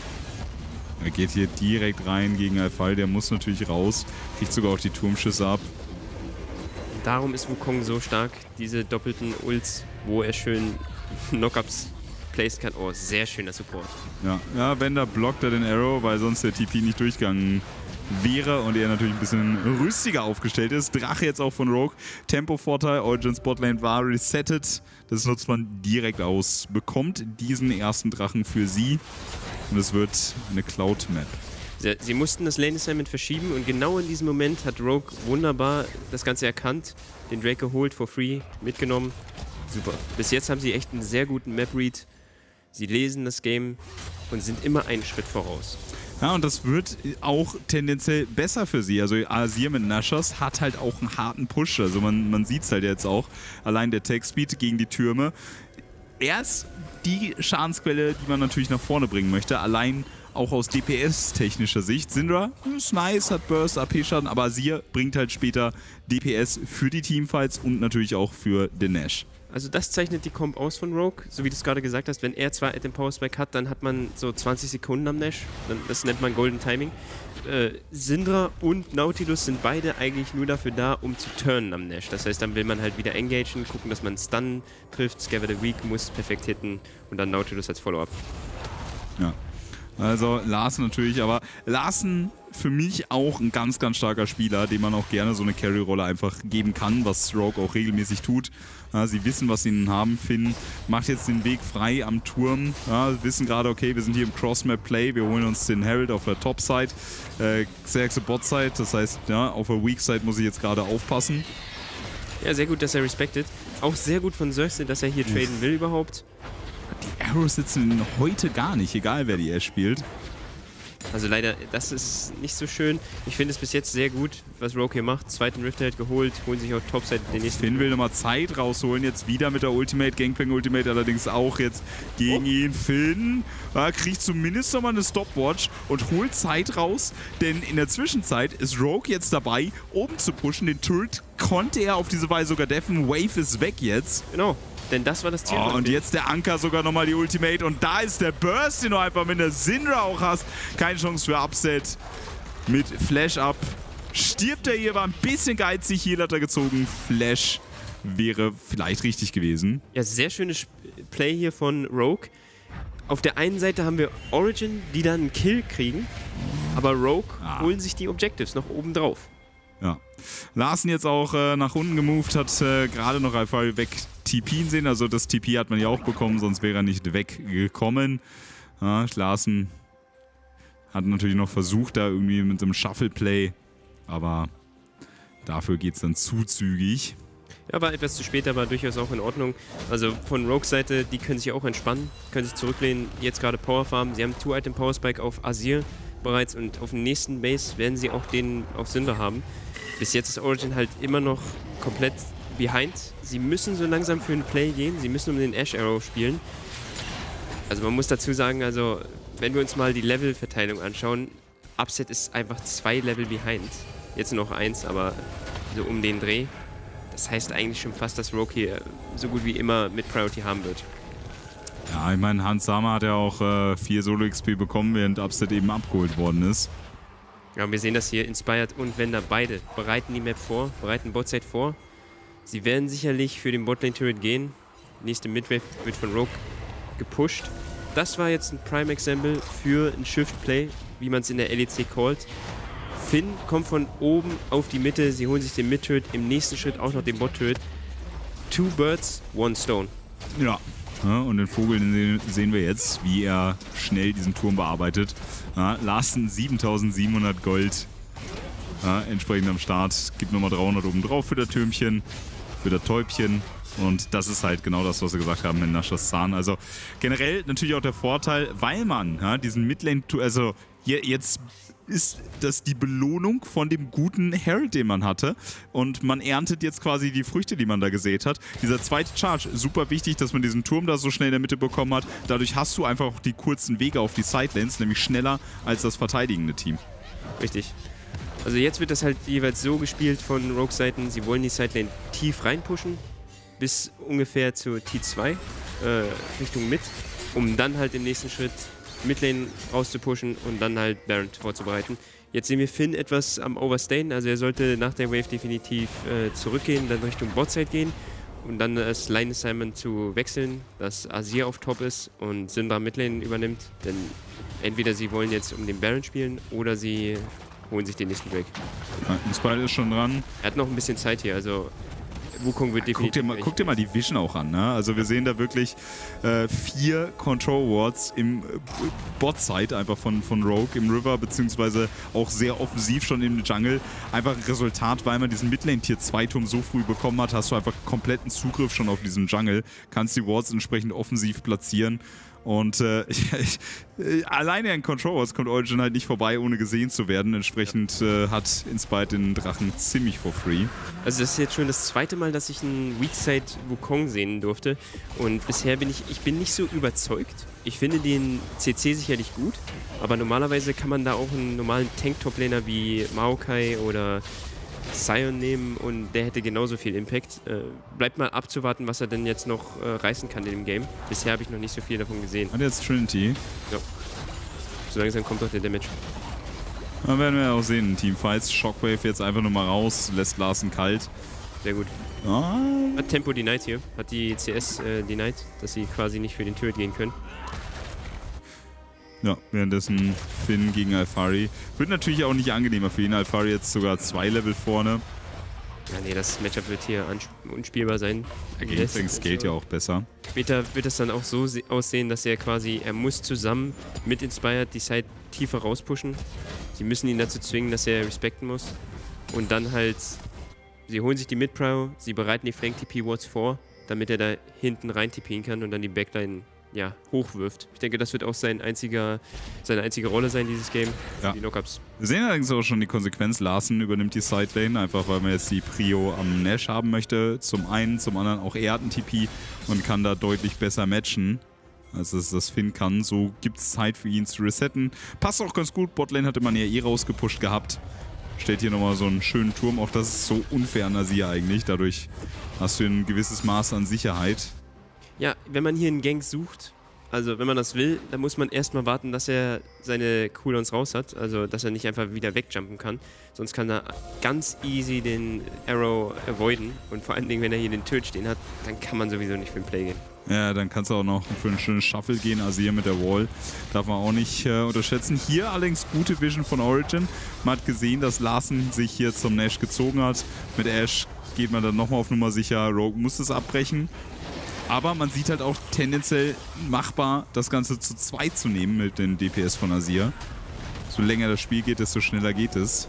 Er geht hier direkt rein gegen Alfari. Der muss natürlich raus. Kriegt sogar auch die Turmschüsse ab. Darum ist Wukong so stark, diese doppelten Ults, wo er schön Knockups placen kann. Oh, sehr schöner Support. Ja, ja, Wender blockt er den Arrow, weil sonst der T P nicht durchgegangen wäre und er natürlich ein bisschen rüstiger aufgestellt ist. Drache jetzt auch von Rogue. Tempo-Vorteil, Origins Botlane war resettet. Das nutzt man direkt aus. Bekommt diesen ersten Drachen für sie und es wird eine Cloud-Map. Sie, sie mussten das Lane Assignment verschieben und genau in diesem Moment hat Rogue wunderbar das Ganze erkannt, den Drake geholt, for free, mitgenommen. Super. Bis jetzt haben sie echt einen sehr guten Map-Read. Sie lesen das Game und sind immer einen Schritt voraus. Ja, und das wird auch tendenziell besser für sie. Also Azir mit Nashos hat halt auch einen harten Push. Also man, man sieht es halt jetzt auch. Allein der Tech-Speed gegen die Türme. Er ist die Schadensquelle, die man natürlich nach vorne bringen möchte. Allein auch aus D P S-technischer Sicht. Syndra ist nice, hat Burst, A P-Schaden, aber Azir bringt halt später D P S für die Teamfights und natürlich auch für den Nash. Also das zeichnet die Comp aus von Rogue, so wie du es gerade gesagt hast. Wenn er zwei Item Power Spike hat, dann hat man so zwanzig Sekunden am Nash. Das nennt man Golden Timing. Äh, Syndra und Nautilus sind beide eigentlich nur dafür da, um zu turnen am Nash. Das heißt, dann will man halt wieder engagen, gucken, dass man Stun trifft. Scatter the Weak muss perfekt hitten und dann Nautilus als Follow-up. Ja. Also Larssen natürlich, aber Larssen für mich auch ein ganz, ganz starker Spieler, dem man auch gerne so eine Carry-Rolle einfach geben kann, was Rogue auch regelmäßig tut. Ja, sie wissen, was sie ihnen haben. Finn macht jetzt den Weg frei am Turm. Ja, wissen gerade, okay, wir sind hier im Cross-Map-Play, wir holen uns den Herald auf der Top-Side, äh, Xerxe Bot-Side, das heißt, ja, auf der Weak-Side muss ich jetzt gerade aufpassen. Ja, sehr gut, dass er respected. Auch sehr gut von Xerxe, dass er hier traden will überhaupt. Die Arrows sitzen heute gar nicht, egal wer die er spielt. Also leider, das ist nicht so schön. Ich finde es bis jetzt sehr gut, was Rogue hier macht. Zweiten Rift halt geholt, holen sich auf Topside den nächsten. Finn will nochmal Zeit rausholen, jetzt wieder mit der Ultimate, Gangplank Ultimate allerdings auch jetzt gegen oh. ihn. Finn ja, kriegt zumindest nochmal eine Stopwatch und holt Zeit raus, denn in der Zwischenzeit ist Rogue jetzt dabei, oben zu pushen. Den Turret konnte er auf diese Weise sogar deffen. Wave ist weg jetzt. Genau. Denn das war das Ziel. Oh, und jetzt der Anker sogar nochmal die Ultimate. Und da ist der Burst, den du einfach mit der Syndra auch hast. Keine Chance für Upset. Mit Flash-Up stirbt er hier, war ein bisschen geizig. Hier hat er gezogen. Flash wäre vielleicht richtig gewesen. Ja, sehr schönes Play hier von Rogue. Auf der einen Seite haben wir Origin, die dann einen Kill kriegen. Aber Rogue ah. holen sich die Objectives noch oben drauf. Ja. Larssen jetzt auch äh, nach unten gemoved, hat äh, gerade noch einfach weg T P sehen. Also das T P hat man ja auch bekommen, sonst wäre er nicht weggekommen. Ja, Larssen hat natürlich noch versucht, da irgendwie mit so einem Shuffle-Play, aber dafür geht es dann zu zügig. Ja, war etwas zu spät, aber durchaus auch in Ordnung. Also von Rogues Seite, die können sich auch entspannen, können sich zurücklehnen, jetzt gerade Power farmen. Sie haben Two-Item Power Spike auf Azir bereits und auf dem nächsten Base werden sie auch den auf Syndra haben. Bis jetzt ist Origin halt immer noch komplett behind. Sie müssen so langsam für einen Play gehen, sie müssen um den Ash Arrow spielen. Also man muss dazu sagen, also wenn wir uns mal die Levelverteilung anschauen, Upset ist einfach zwei Level behind. Jetzt nur noch eins, aber so um den Dreh. Das heißt eigentlich schon fast, dass Rogue hier so gut wie immer mit Priority haben wird. Ja, ich meine, Hans Sama hat ja auch äh, vier Solo-X P bekommen, während Upset eben abgeholt worden ist. Ja, wir sehen das hier, Inspired und Wender beide bereiten die Map vor, bereiten Botside vor. Sie werden sicherlich für den Botlane-Turret gehen. Nächste Midwave wird von Rogue gepusht. Das war jetzt ein Prime-Example für ein Shift-Play, wie man es in der L E C callt. Finn kommt von oben auf die Mitte, sie holen sich den Mid-Turret, im nächsten Schritt auch noch den Bot-Turret. Two birds, one stone. Ja. Ja, und den Vogel den sehen wir jetzt, wie er schnell diesen Turm bearbeitet. Ja, Larssen siebentausendsiebenhundert Gold ja, entsprechend am Start. Gibt nochmal dreihundert oben drauf für das Türmchen, für das Täubchen. Und das ist halt genau das, was wir gesagt haben in Nashas Zahn. Also generell natürlich auch der Vorteil, weil man ja, diesen Midlane, also jetzt ist das die Belohnung von dem guten Herald, den man hatte. Und man erntet jetzt quasi die Früchte, die man da gesät hat. Dieser zweite Charge, super wichtig, dass man diesen Turm da so schnell in der Mitte bekommen hat. Dadurch hast du einfach auch die kurzen Wege auf die Sidelanes, nämlich schneller als das verteidigende Team. Richtig. Also jetzt wird das halt jeweils so gespielt von Rogue-Seiten, sie wollen die Sidelane tief reinpushen, bis ungefähr zu T zwei, äh, Richtung Mid, um dann halt im nächsten Schritt Midlane rauszupushen und dann halt Baron vorzubereiten. Jetzt sehen wir Finn etwas am Overstayen, also er sollte nach der Wave definitiv äh, zurückgehen, dann Richtung Botside gehen und dann das Line Assignment zu wechseln, dass Azir auf Top ist und Syndra Midlane übernimmt, denn entweder sie wollen jetzt um den Baron spielen oder sie holen sich den nächsten Break. Ja, Inspire ist schon dran. Er hat noch ein bisschen Zeit hier, also Wukong wird definitiv... Guck dir, mal, guck dir mal die Vision auch an, ne? Also wir sehen da wirklich äh, vier Control Wards im äh, Bot-Side einfach von, von Rogue im River, beziehungsweise auch sehr offensiv schon im Jungle. Einfach ein Resultat, weil man diesen Midlane-Tier zwei Turm so früh bekommen hat, hast du einfach kompletten Zugriff schon auf diesen Jungle, kannst die Wards entsprechend offensiv platzieren Und äh, ich, ich, alleine an Controllers kommt Origin halt nicht vorbei, ohne gesehen zu werden. Entsprechend äh, hat Inspired den Drachen ziemlich for free. Also das ist jetzt schon das zweite Mal, dass ich einen Weakside Wukong sehen durfte. Und bisher bin ich, ich bin nicht so überzeugt. Ich finde den C C sicherlich gut, aber normalerweise kann man da auch einen normalen Tank-Top-Laner wie Maokai oder Sion nehmen und der hätte genauso viel Impact. Äh, bleibt mal abzuwarten, was er denn jetzt noch äh, reißen kann in dem Game. Bisher habe ich noch nicht so viel davon gesehen. Hat jetzt Trinity. Ja. So langsam kommt doch der Damage. Dann werden wir auch sehen in Teamfights. Shockwave jetzt einfach nur mal raus, lässt Larsen kalt. Sehr gut. Ah. Hat Tempo denied hier. Hat die C S äh, denied, dass sie quasi nicht für den Turret gehen können. Ja, währenddessen Finn gegen Alphari. Wird natürlich auch nicht angenehmer für ihn. Alphari jetzt sogar zwei Level vorne. Ja, nee, das Matchup wird hier unspielbar sein. Gangplank scaled ja auch besser. Später wird es dann auch so aussehen, dass er quasi, er muss zusammen mit Inspired die Side tiefer rauspushen. Sie müssen ihn dazu zwingen, dass er respekten muss. Und dann halt, sie holen sich die Mid-Prio, sie bereiten die Flank-T P-Wards vor, damit er da hinten rein T P'n kann und dann die Backline ja, hochwirft. Ich denke, das wird auch sein einziger, seine einzige Rolle sein, dieses Game. Ja. Die Knockups. Wir sehen allerdings auch schon die Konsequenz. Larsen übernimmt die Sidelane, einfach weil man jetzt die Prio am Nash haben möchte. Zum einen, zum anderen auch er hat einen T P und kann da deutlich besser matchen, als es das Finn kann. So gibt es Zeit für ihn zu resetten. Passt auch ganz gut. Botlane hatte man ja eh rausgepusht gehabt. Stellt hier nochmal so einen schönen Turm. Auch das ist so unfair an Azir eigentlich. Dadurch hast du ein gewisses Maß an Sicherheit. Ja, wenn man hier einen Gank sucht, also wenn man das will, dann muss man erstmal warten, dass er seine Cooldowns raus hat. Also, dass er nicht einfach wieder wegjumpen kann. Sonst kann er ganz easy den Arrow avoiden. Und vor allen Dingen, wenn er hier den Turret stehen hat, dann kann man sowieso nicht für den Play gehen. Ja, dann kannst du auch noch für einen schönen Shuffle gehen. Azir mit der Wall darf man auch nicht äh, unterschätzen. Hier allerdings gute Vision von Origin. Man hat gesehen, dass Larsen sich hier zum Nash gezogen hat. Mit Ashe geht man dann nochmal auf Nummer sicher. Rogue muss es abbrechen. Aber man sieht halt auch tendenziell machbar, das Ganze zu zweit zu nehmen mit den D P S von Azir. So länger das Spiel geht, desto schneller geht es.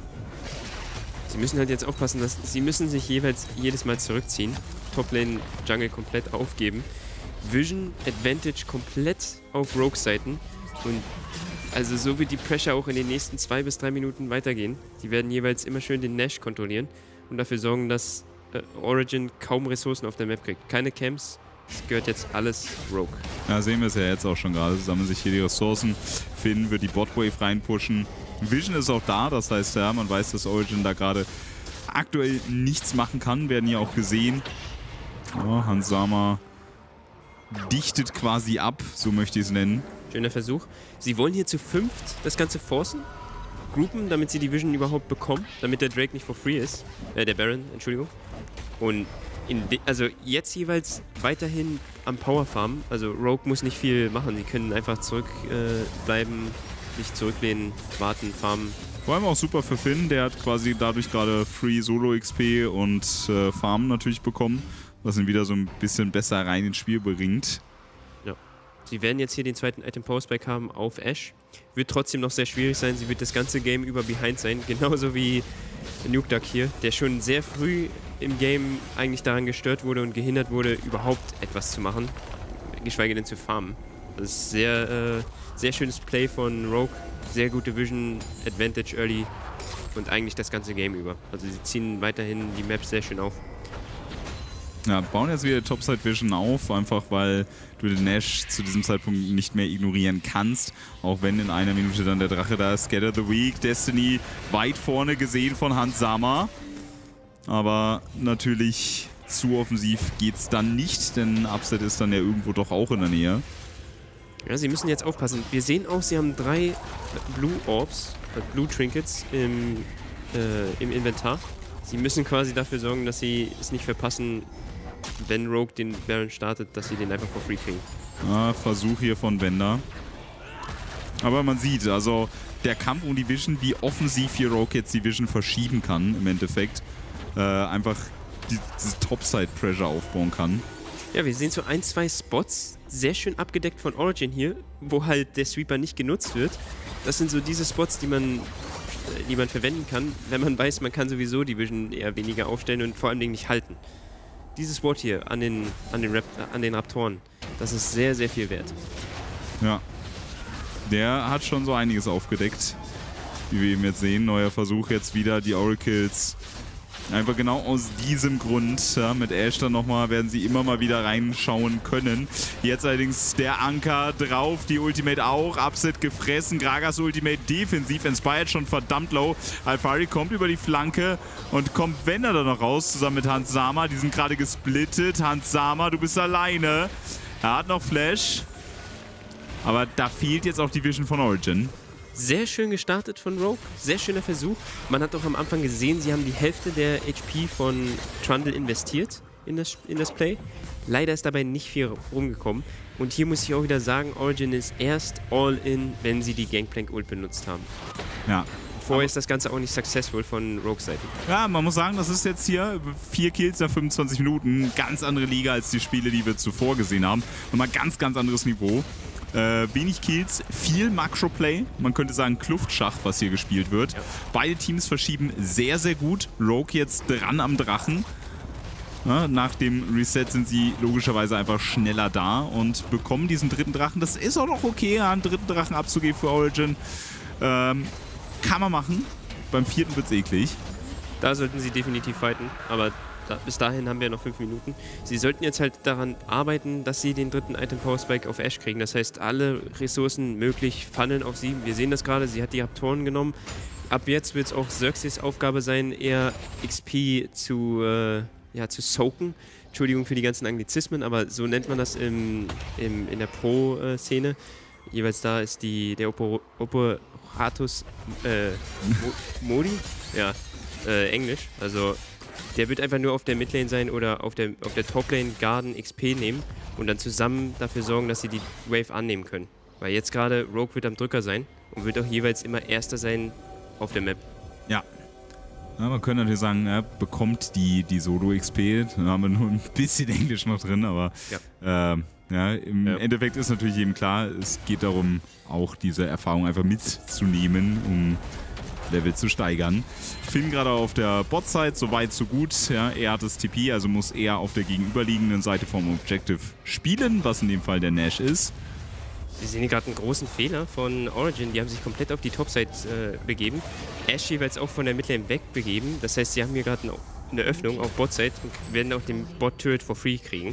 Sie müssen halt jetzt aufpassen, dass sie müssen sich jeweils jedes Mal zurückziehen. Toplane Jungle komplett aufgeben. Vision Advantage komplett auf Rogue-Seiten. Und also so wird die Pressure auch in den nächsten zwei bis drei Minuten weitergehen. Die werden jeweils immer schön den Nash kontrollieren und dafür sorgen, dass äh, Origin kaum Ressourcen auf der Map kriegt. Keine Camps. Das gehört jetzt alles Rogue. Ja, sehen wir es ja jetzt auch schon gerade. Sammeln sich hier die Ressourcen. Finn wird die Botwave reinpushen. Vision ist auch da, das heißt, ja, man weiß, dass Origin da gerade aktuell nichts machen kann. Werden hier auch gesehen. Oh, Hans Sama dichtet quasi ab, so möchte ich es nennen. Schöner Versuch. Sie wollen hier zu fünft das Ganze forcen, groupen, damit sie die Vision überhaupt bekommen, damit der Drake nicht for free ist. Äh, der Baron, Entschuldigung. Und in also jetzt jeweils weiterhin am Power Farm. Also Rogue muss nicht viel machen. Sie können einfach zurückbleiben, äh, sich zurücklehnen, warten, farmen. Vor allem auch super für Finn. Der hat quasi dadurch gerade Free Solo X P und äh, Farmen natürlich bekommen, was ihn wieder so ein bisschen besser rein ins Spiel bringt. Ja. Sie werden jetzt hier den zweiten Item Power Spike haben auf Ashe. Wird trotzdem noch sehr schwierig sein. Sie wird das ganze Game über behind sein. Genauso wie Nuke Duck hier, der schon sehr früh im Game eigentlich daran gestört wurde und gehindert wurde, überhaupt etwas zu machen, geschweige denn zu farmen. Das ist sehr, äh, sehr schönes Play von Rogue, sehr gute Vision, Advantage early und eigentlich das ganze Game über. Also sie ziehen weiterhin die Maps sehr schön auf. Ja, bauen jetzt wieder Topside Vision auf, einfach weil du den Nash zu diesem Zeitpunkt nicht mehr ignorieren kannst. Auch wenn in einer Minute dann der Drache da ist. Scatter the Weak, Destiny weit vorne gesehen von Hans Sama. Aber natürlich zu offensiv geht es dann nicht, denn Upset ist dann ja irgendwo doch auch in der Nähe. Ja, sie müssen jetzt aufpassen. Wir sehen auch, sie haben drei Blue Orbs, Blue Trinkets im, äh, im Inventar. Sie müssen quasi dafür sorgen, dass sie es nicht verpassen, wenn Rogue den Baron startet, dass sie den einfach for free kriegen. Ah, Versuch hier von Bender. Aber man sieht, also der Kampf um die Vision, wie offensiv hier Rogue jetzt die Vision verschieben kann im Endeffekt. Äh, einfach die, diese Topside-Pressure aufbauen kann. Ja, wir sehen so ein, zwei Spots, sehr schön abgedeckt von Origin hier, wo halt der Sweeper nicht genutzt wird. Das sind so diese Spots, die man, die man verwenden kann, wenn man weiß, man kann sowieso die Vision eher weniger aufstellen und vor allem nicht halten. Dieses Wort hier an den, an den, Rap, an den Raptoren, das ist sehr, sehr viel wert. Ja. Der hat schon so einiges aufgedeckt, wie wir eben jetzt sehen. Neuer Versuch jetzt wieder, die Oracles. Einfach genau aus diesem Grund, ja, mit Ashe dann nochmal, werden sie immer mal wieder reinschauen können. Jetzt allerdings der Anker drauf, die Ultimate auch, Upset gefressen, Gragas Ultimate defensiv, Inspired schon verdammt low. Alphari kommt über die Flanke und kommt, wenn er da noch raus, zusammen mit Hans Sama, die sind gerade gesplittet. Hans Sama, du bist alleine. Er hat noch Flash, aber da fehlt jetzt auch die Vision von Origin. Sehr schön gestartet von Rogue, sehr schöner Versuch. Man hat auch am Anfang gesehen, sie haben die Hälfte der H P von Trundle investiert in das, in das Play. Leider ist dabei nicht viel rumgekommen. Und hier muss ich auch wieder sagen, Origin ist erst All-In, wenn sie die Gangplank-Ult benutzt haben. Ja. Vorher ist das Ganze auch nicht successful von Rogue-Seite. Ja, man muss sagen, das ist jetzt hier vier Kills nach fünfundzwanzig Minuten. Ganz andere Liga als die Spiele, die wir zuvor gesehen haben. Nochmal ganz, ganz anderes Niveau. Äh, wenig Kills, viel Makro-Play. Man könnte sagen Kluftschach, was hier gespielt wird. Ja. Beide Teams verschieben sehr, sehr gut. Rogue jetzt dran am Drachen. Ja, nach dem Reset sind sie logischerweise einfach schneller da und bekommen diesen dritten Drachen. Das ist auch noch okay, einen dritten Drachen abzugeben für Origin. Ähm, kann man machen. Beim vierten wird es eklig. Da sollten sie definitiv fighten, aber da, bis dahin haben wir noch fünf Minuten. Sie sollten jetzt halt daran arbeiten, dass sie den dritten Item Power Spike auf Ashe kriegen. Das heißt, alle Ressourcen möglich funneln auf sie. Wir sehen das gerade, sie hat die Raptoren genommen. Ab jetzt wird es auch Xerxes Aufgabe sein, eher X P zu, äh, ja, zu soaken. Entschuldigung für die ganzen Anglizismen, aber so nennt man das im, im, in der Pro-Szene. Jeweils da ist die, der Opo, Operatus äh, Mo Modi, ja, äh, Englisch. Also der wird einfach nur auf der Midlane sein oder auf der, auf der Toplane Garden X P nehmen und dann zusammen dafür sorgen, dass sie die Wave annehmen können. Weil jetzt gerade Rogue wird am Drücker sein und wird auch jeweils immer Erster sein auf der Map. Ja. Ja, man könnte natürlich sagen, er bekommt die, die Solo-X P. Da haben wir nur ein bisschen Englisch noch drin, aber ja. Äh, ja, im ja. Endeffekt ist natürlich jedem klar, es geht darum, auch diese Erfahrung einfach mitzunehmen, um Level zu steigern. Finn gerade auf der Bot-Side, so weit, so gut. Ja, er hat das T P, also muss er auf der gegenüberliegenden Seite vom Objective spielen, was in dem Fall der Nash ist. Wir sehen hier gerade einen großen Fehler von Origin. Die haben sich komplett auf die Topside äh, begeben. Ashe jeweils auch von der Midlane wegbegeben. Das heißt, sie haben hier gerade eine Öffnung auf Botside und werden auch den Bot-Turret for free kriegen.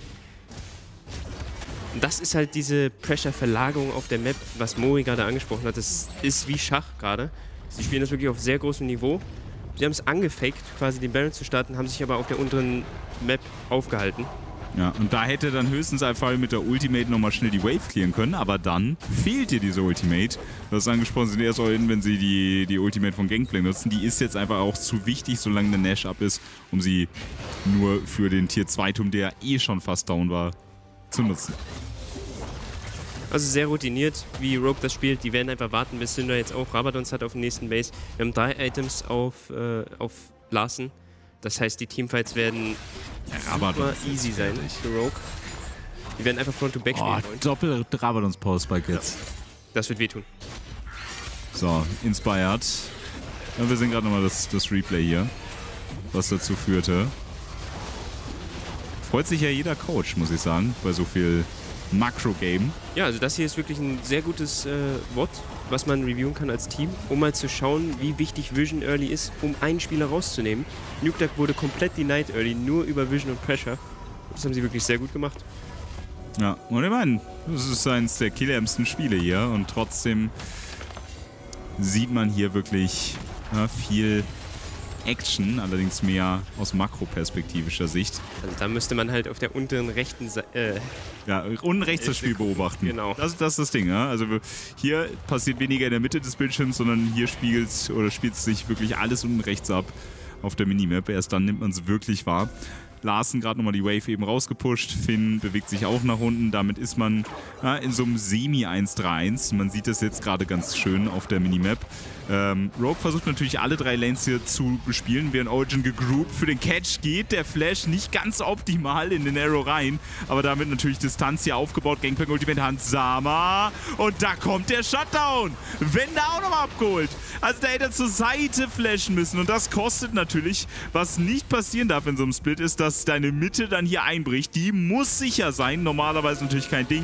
Und das ist halt diese Pressure-Verlagerung auf der Map, was Mori gerade angesprochen hat. Das ist wie Schach gerade. Sie spielen das wirklich auf sehr großem Niveau. Sie haben es angefaked, quasi den Baron zu starten, haben sich aber auf der unteren Map aufgehalten. Ja, und da hätte dann höchstens einfach mit der Ultimate nochmal schnell die Wave clearen können, aber dann fehlt dir diese Ultimate. Das ist angesprochen, sind erst all in, wenn sie die, die Ultimate von Gangplank nutzen. Die ist jetzt einfach auch zu wichtig, solange der Nash up ist, um sie nur für den Tier zwei Turm, der eh schon fast down war, zu nutzen. Also sehr routiniert, wie Rogue das spielt. Die werden einfach warten, bis Syndra jetzt auch Rabadons hat auf dem nächsten Base. Wir haben drei Items auf, äh, auf Larsen. Das heißt, die Teamfights werden ja, super easy sein für Rogue. Die werden einfach Front-to-Back oh, spielen wollen. Doppel Rabadons Power Spike jetzt. Ja. Das wird wehtun. So, Inspired. Ja, wir sehen gerade nochmal das, das Replay hier, was dazu führte. Freut sich ja jeder Coach, muss ich sagen, bei so viel Makro-Game. Ja, also das hier ist wirklich ein sehr gutes äh, Wort, was man reviewen kann als Team, um mal zu schauen, wie wichtig Vision Early ist, um einen Spieler rauszunehmen. Nukeduck wurde komplett denied Early, nur über Vision und Pressure. Das haben sie wirklich sehr gut gemacht. Ja, und ich meine, das ist eines der killerärmsten Spiele hier und trotzdem sieht man hier wirklich ja, viel Action, allerdings mehr aus makroperspektivischer Sicht. Also da müsste man halt auf der unteren rechten Seite... Äh, ja, unten rechts das Spiel beobachten. Genau. Das, das ist das Ding, ja. Also hier passiert weniger in der Mitte des Bildschirms, sondern hier spiegelt oder spielt sich wirklich alles unten rechts ab auf der Minimap. Erst dann nimmt man es wirklich wahr. Larsen gerade nochmal die Wave eben rausgepusht. Finn bewegt sich auch nach unten. Damit ist man ja, in so einem Semi eins drei eins. Man sieht das jetzt gerade ganz schön auf der Minimap. Ähm, Rogue versucht natürlich alle drei Lanes hier zu bespielen, während Origin gegroupt für den Catch geht. Der Flash nicht ganz optimal in den Arrow rein, aber damit natürlich Distanz hier aufgebaut. Gangplank Ultimate Hans Sama und da kommt der Shutdown. Wenn da auch nochmal abgeholt. Also da hätte er zur Seite flashen müssen und das kostet natürlich, was nicht passieren darf in so einem Split, ist, dass deine Mitte dann hier einbricht. Die muss sicher sein, normalerweise natürlich kein Ding.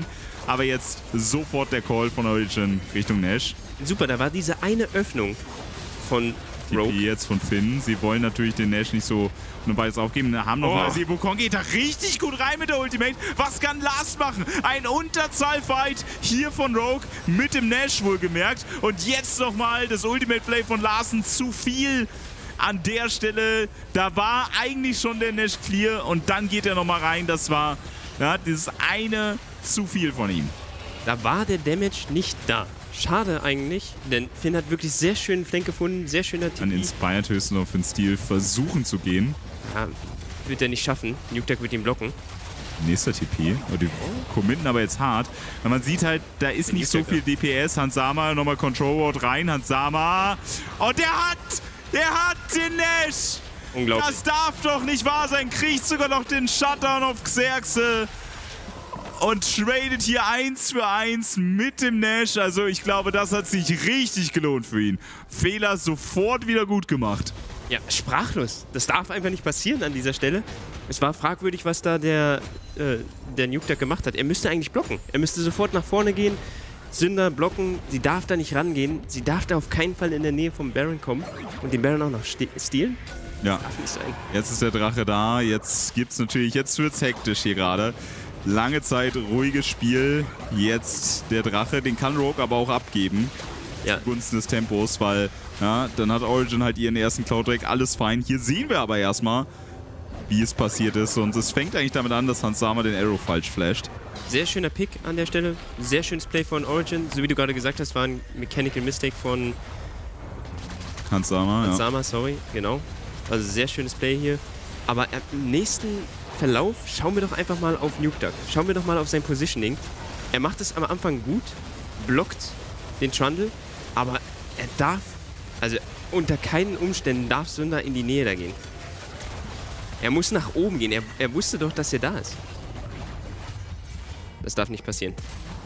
aber jetzt sofort der Call von Origin Richtung Nash. Super, da war diese eine Öffnung von Rogue. Die jetzt von Finn. Sie wollen natürlich den Nash nicht so nur beides aufgeben. Haben noch Oh. mal. Sie Wukong geht da richtig gut rein mit der Ultimate. Was kann Last machen? Ein Unterzahl-Fight hier von Rogue mit dem Nash wohlgemerkt. Und jetzt nochmal das Ultimate-Play von Larsen. Zu viel an der Stelle. Da war eigentlich schon der Nash clear und dann geht er nochmal rein. Das war ja, dieses eine zu viel von ihm. Da war der Damage nicht da. Schade eigentlich, denn Finn hat wirklich sehr schönen Flank gefunden, sehr schöner T P. An Inspired höchstens auf den Stil versuchen zu gehen. Ja, wird er nicht schaffen. Nukeduck wird ihn blocken. Nächster T P. Oh, die committen aber jetzt hart. Weil man sieht halt, da ist nicht so viel D P S. Hans Sama nochmal Control Ward rein. Hans Sama. Und der hat, der hat den Nash. Unglaublich. Das darf doch nicht wahr sein. Kriegt sogar noch den Shutdown auf Xerxe. Und tradet hier eins für eins mit dem Nash. Also ich glaube, das hat sich richtig gelohnt für ihn. Fehler sofort wieder gut gemacht. Ja, sprachlos. Das darf einfach nicht passieren an dieser Stelle. Es war fragwürdig, was da der, äh, der Nukeduck gemacht hat. Er müsste eigentlich blocken. Er müsste sofort nach vorne gehen. Sünder blocken. Sie darf da nicht rangehen. Sie darf da auf keinen Fall in der Nähe vom Baron kommen. Und den Baron auch noch stehlen. Ja. Darf nicht sein. Jetzt ist der Drache da. Jetzt gibt's natürlich, jetzt wird's hektisch hier gerade. Lange Zeit ruhiges Spiel. Jetzt der Drache, den kann Rogue aber auch abgeben. Ja. Zugunsten des Tempos, weil ja, dann hat Origin halt ihren ersten Cloud Drake, alles fein. Hier sehen wir aber erstmal, wie es passiert ist. Und es fängt eigentlich damit an, dass Hans Sama den Arrow falsch flasht. Sehr schöner Pick an der Stelle. Sehr schönes Play von Origin. So wie du gerade gesagt hast, war ein Mechanical Mistake von Hans Sama, Hans ja. Sama, sorry, genau. Also sehr schönes Play hier. Aber im nächsten Verlauf schauen wir doch einfach mal auf Nukeduck. Schauen wir doch mal auf sein Positioning. Er macht es am Anfang gut, blockt den Trundle, aber er darf, also unter keinen Umständen darf Sünder in die Nähe da gehen. Er muss nach oben gehen. Er, er wusste doch, dass er da ist. Das darf nicht passieren.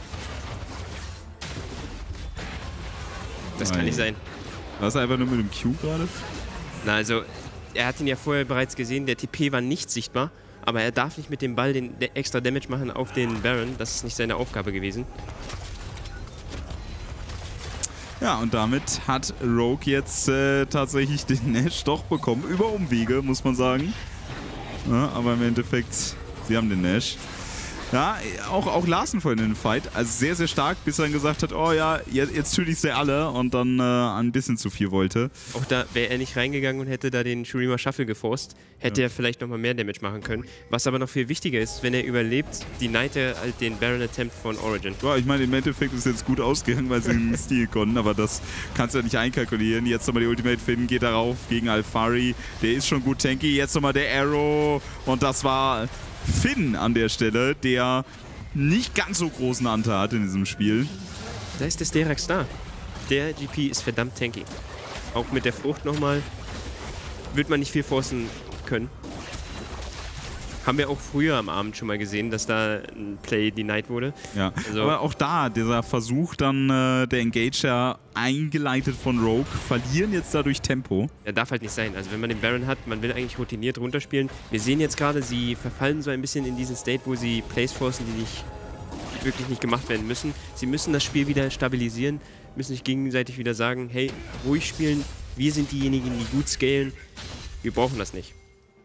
Das kann Nein. nicht sein. War es einfach nur mit dem Q gerade? Na, also, er hat ihn ja vorher bereits gesehen. Der T P war nicht sichtbar. Aber er darf nicht mit dem Ball den extra Damage machen auf den Baron. Das ist nicht seine Aufgabe gewesen. Ja, und damit hat Rogue jetzt äh, tatsächlich den Nash doch bekommen. Über Umwege, muss man sagen. Ja, aber im Endeffekt, sie haben den Nash. Ja, auch, auch Larsen vorhin in den Fight. Also sehr, sehr stark, bis er dann gesagt hat, oh ja, jetzt, jetzt töte ich sie alle und dann äh, ein bisschen zu viel wollte. Auch da wäre er nicht reingegangen und hätte da den Shurima Shuffle geforst, hätte Ja. er vielleicht nochmal mehr Damage machen können. Was aber noch viel wichtiger ist, wenn er überlebt, denied er halt den Baron Attempt von Origin. Ja, ich meine, im Endeffekt ist es jetzt gut ausgegangen, weil sie den Stil konnten, aber das kannst du ja nicht einkalkulieren. Jetzt nochmal die Ultimate Finn, geht darauf gegen Alfari. Der ist schon gut tanky. Jetzt nochmal der Arrow und das war Finn an der Stelle, der nicht ganz so großen Anteil hat in diesem Spiel. Da ist der Sterak's da. Der G P ist verdammt tanky. Auch mit der Frucht nochmal wird man nicht viel forcen können. Haben wir auch früher am Abend schon mal gesehen, dass da ein Play denied wurde. Ja, Also- aber auch da, dieser Versuch dann, äh, der Engager eingeleitet von Rogue, verlieren jetzt dadurch Tempo. Er darf halt nicht sein. Also wenn man den Baron hat, man will eigentlich routiniert runterspielen. Wir sehen jetzt gerade, sie verfallen so ein bisschen in diesen State, wo sie Plays forcen, die nicht, wirklich nicht gemacht werden müssen. Sie müssen das Spiel wieder stabilisieren, müssen sich gegenseitig wieder sagen, hey, ruhig spielen, wir sind diejenigen, die gut scalen. Wir brauchen das nicht.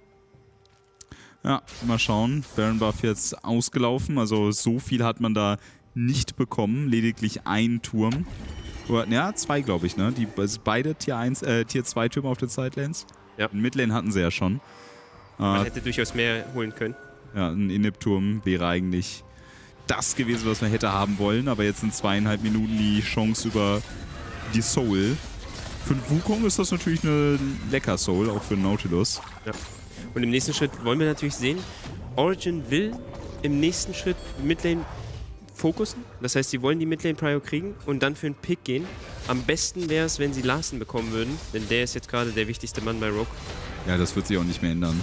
Ja, mal schauen. Baron Buff jetzt ausgelaufen, also so viel hat man da nicht bekommen, lediglich ein Turm. Oder, ja, zwei glaube ich, ne? Die, also beide Tier eins, äh, Tier zwei Türme auf den Sidelanes. Ja. In Midlane hatten sie ja schon. Man Äh, hätte durchaus mehr holen können. ja, ein Inhib-Turm wäre eigentlich das gewesen, was man hätte haben wollen, aber jetzt in zweieinhalb Minuten die Chance über die Soul. Für den Wukong ist das natürlich eine lecker Soul, auch für den Nautilus. Ja. Und im nächsten Schritt wollen wir natürlich sehen, Origin will im nächsten Schritt Midlane fokussen. Das heißt, sie wollen die Midlane Prio kriegen und dann für einen Pick gehen. Am besten wäre es, wenn sie Larsen bekommen würden, denn der ist jetzt gerade der wichtigste Mann bei Rogue. Ja, das wird sich auch nicht mehr ändern.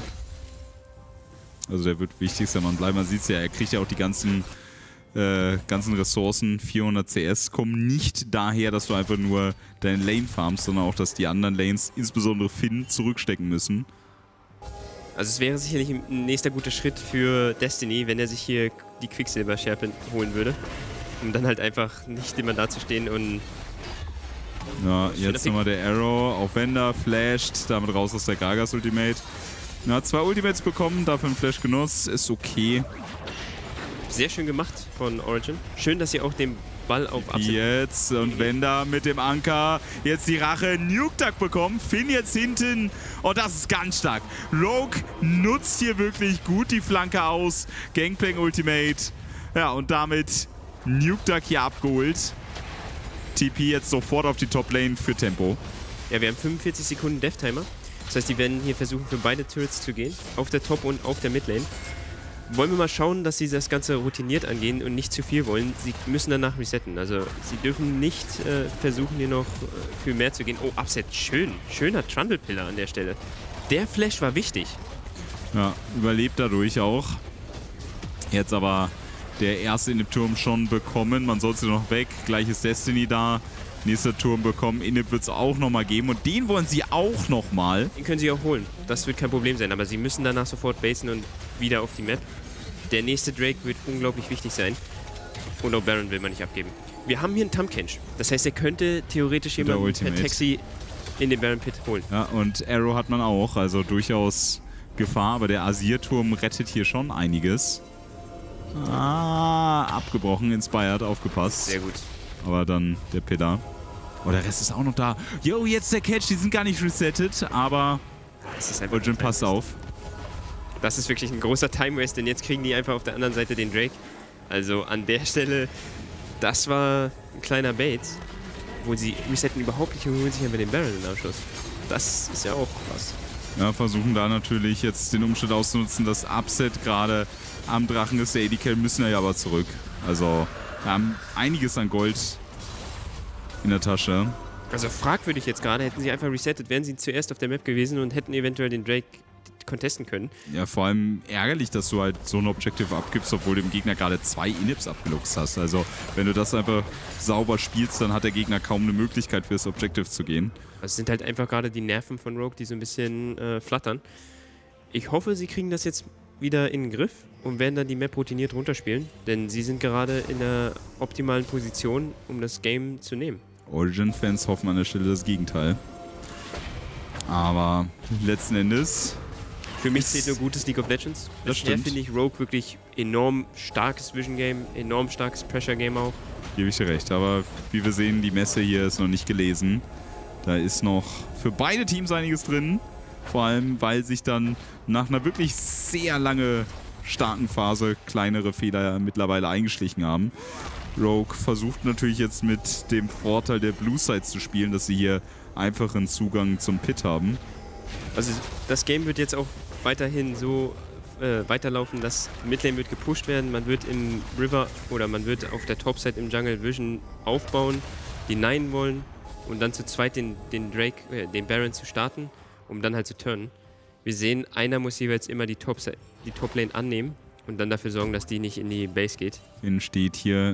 Also der wird wichtigster Mann bleiben. Man sieht es ja, er kriegt ja auch die ganzen, äh, ganzen Ressourcen. vierhundert C S kommen nicht daher, dass du einfach nur deine Lane farmst, sondern auch, dass die anderen Lanes, insbesondere Finn, zurückstecken müssen. Also es wäre sicherlich ein nächster guter Schritt für Destiny, wenn er sich hier die Quicksilver-Schärpe holen würde. Um dann halt einfach nicht immer dazustehen und... Ja, jetzt nochmal der Arrow auf Wender, flasht, damit raus aus der Gragas Ultimate. Er hat zwei Ultimates bekommen, dafür einen Flash genutzt, ist okay. Sehr schön gemacht von Origin. Schön, dass sie auch den Ball auf Upset... Jetzt und Wender mit dem Anker. Jetzt die Rache. Nukeduck bekommen. Finn jetzt hinten. Und das ist ganz stark. Rogue nutzt hier wirklich gut die Flanke aus. Gangplank Ultimate. Ja, und damit Nukeduck hier abgeholt. T P jetzt sofort auf die Top-Lane für Tempo. Ja, wir haben fünfundvierzig Sekunden Death-Timer. Das heißt, die werden hier versuchen, für beide Turrets zu gehen. Auf der Top- und auf der Mid-Lane. Wollen wir mal schauen, dass sie das Ganze routiniert angehen und nicht zu viel wollen. Sie müssen danach resetten. Also sie dürfen nicht äh, versuchen, hier noch äh, für mehr zu gehen. Oh, Upset, schön. Schöner Trundle-Pillar an der Stelle. Der Flash war wichtig. Ja, überlebt dadurch auch. Jetzt aber der erste in dem Turm schon bekommen. Man sollte noch weg. Gleich ist Destiny da. Nächster Turm bekommen. Inhib wird es auch nochmal geben. Und den wollen sie auch nochmal. Den können sie auch holen. Das wird kein Problem sein. Aber sie müssen danach sofort basen und wieder auf die Map. Der nächste Drake wird unglaublich wichtig sein. Und auch Baron will man nicht abgeben. Wir haben hier einen Tahm-Kench. Das heißt, er könnte theoretisch jemanden per Taxi in den Baron Pit holen. Ja, und Arrow hat man auch. Also durchaus Gefahr. Aber der Azir-Turm rettet hier schon einiges. Ah, abgebrochen. Inspired, aufgepasst. Sehr gut. Aber dann der Pillar. Oh, der Rest ist auch noch da. Yo, jetzt der Catch. Die sind gar nicht resettet. Aber Origin passt auf. Das ist wirklich ein großer Time-Waste, denn jetzt kriegen die einfach auf der anderen Seite den Drake. Also an der Stelle, das war ein kleiner Bait, wo sie resetten überhaupt nicht und holen sich einfach den Baron in Anschluss. Das ist ja auch krass. Ja, versuchen da natürlich jetzt den Umstand auszunutzen, dass Upset gerade am Drachen ist. Der A D Carry müssen ja aber zurück. Also wir haben einiges an Gold in der Tasche. Also fragwürdig jetzt gerade, hätten sie einfach resettet, wären sie zuerst auf der Map gewesen und hätten eventuell den Drake contesten können. Ja, vor allem ärgerlich, dass du halt so ein Objective abgibst, obwohl du dem Gegner gerade zwei Inhibs abgeluchst hast. Also wenn du das einfach sauber spielst, dann hat der Gegner kaum eine Möglichkeit für das Objective zu gehen. Also es sind halt einfach gerade die Nerven von Rogue, die so ein bisschen äh, flattern. Ich hoffe, sie kriegen das jetzt wieder in den Griff und werden dann die Map routiniert runterspielen, denn sie sind gerade in der optimalen Position, um das Game zu nehmen. Origin-Fans hoffen an der Stelle das Gegenteil. Aber letzten Endes... Für mich zählt nur gutes League of Legends. Das Bisher stimmt. finde ich Rogue wirklich enorm starkes Vision Game, enorm starkes Pressure Game auch. Gebe ich dir recht, aber wie wir sehen, die Messe hier ist noch nicht gelesen. Da ist noch für beide Teams einiges drin. Vor allem, weil sich dann nach einer wirklich sehr lange starken Phase kleinere Fehler mittlerweile eingeschlichen haben. Rogue versucht natürlich jetzt mit dem Vorteil der Blue Side zu spielen, dass sie hier einfachen Zugang zum Pit haben. Also das Game wird jetzt auch weiterhin so äh, weiterlaufen, dass Midlane wird gepusht werden, man wird im River oder man wird auf der Topside im Jungle Vision aufbauen, die Nine wollen und dann zu zweit den, den Drake, äh, den Baron zu starten, um dann halt zu turnen. Wir sehen, einer muss jeweils immer die Top-Lane die Top annehmen und dann dafür sorgen, dass die nicht in die Base geht. Finn steht hier.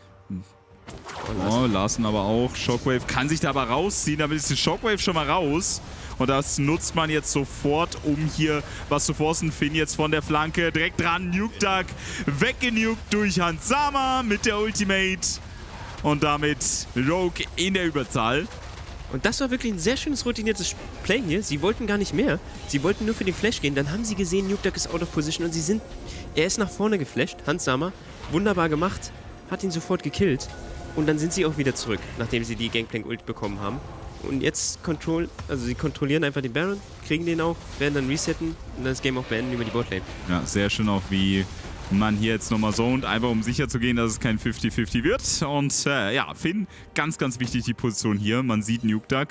Oh, Larsen aber auch. Shockwave kann sich da aber rausziehen, damit ist die Shockwave schon mal raus. Und das nutzt man jetzt sofort, um hier was zu forcen. Finn jetzt von der Flanke direkt dran. Nukeduck weggenukt durch Hans Sama mit der Ultimate. Und damit Rogue in der Überzahl. Und das war wirklich ein sehr schönes routiniertes Play hier. Sie wollten gar nicht mehr. Sie wollten nur für den Flash gehen. Dann haben sie gesehen, Nukeduck ist out of position und sie sind... Er ist nach vorne geflasht. Hans Sama, wunderbar gemacht. Hat ihn sofort gekillt. Und dann sind sie auch wieder zurück, nachdem sie die Gangplank-Ult bekommen haben. Und jetzt control, also sie kontrollieren einfach den Baron, kriegen den auch, werden dann resetten und dann das Game auch beenden über die Botlane. Ja, sehr schön auch, wie man hier jetzt nochmal zoned, einfach um sicher zu gehen, dass es kein fünfzig fünfzig wird. Und äh, ja, Finn, ganz, ganz wichtig die Position hier. Man sieht Nukeduck.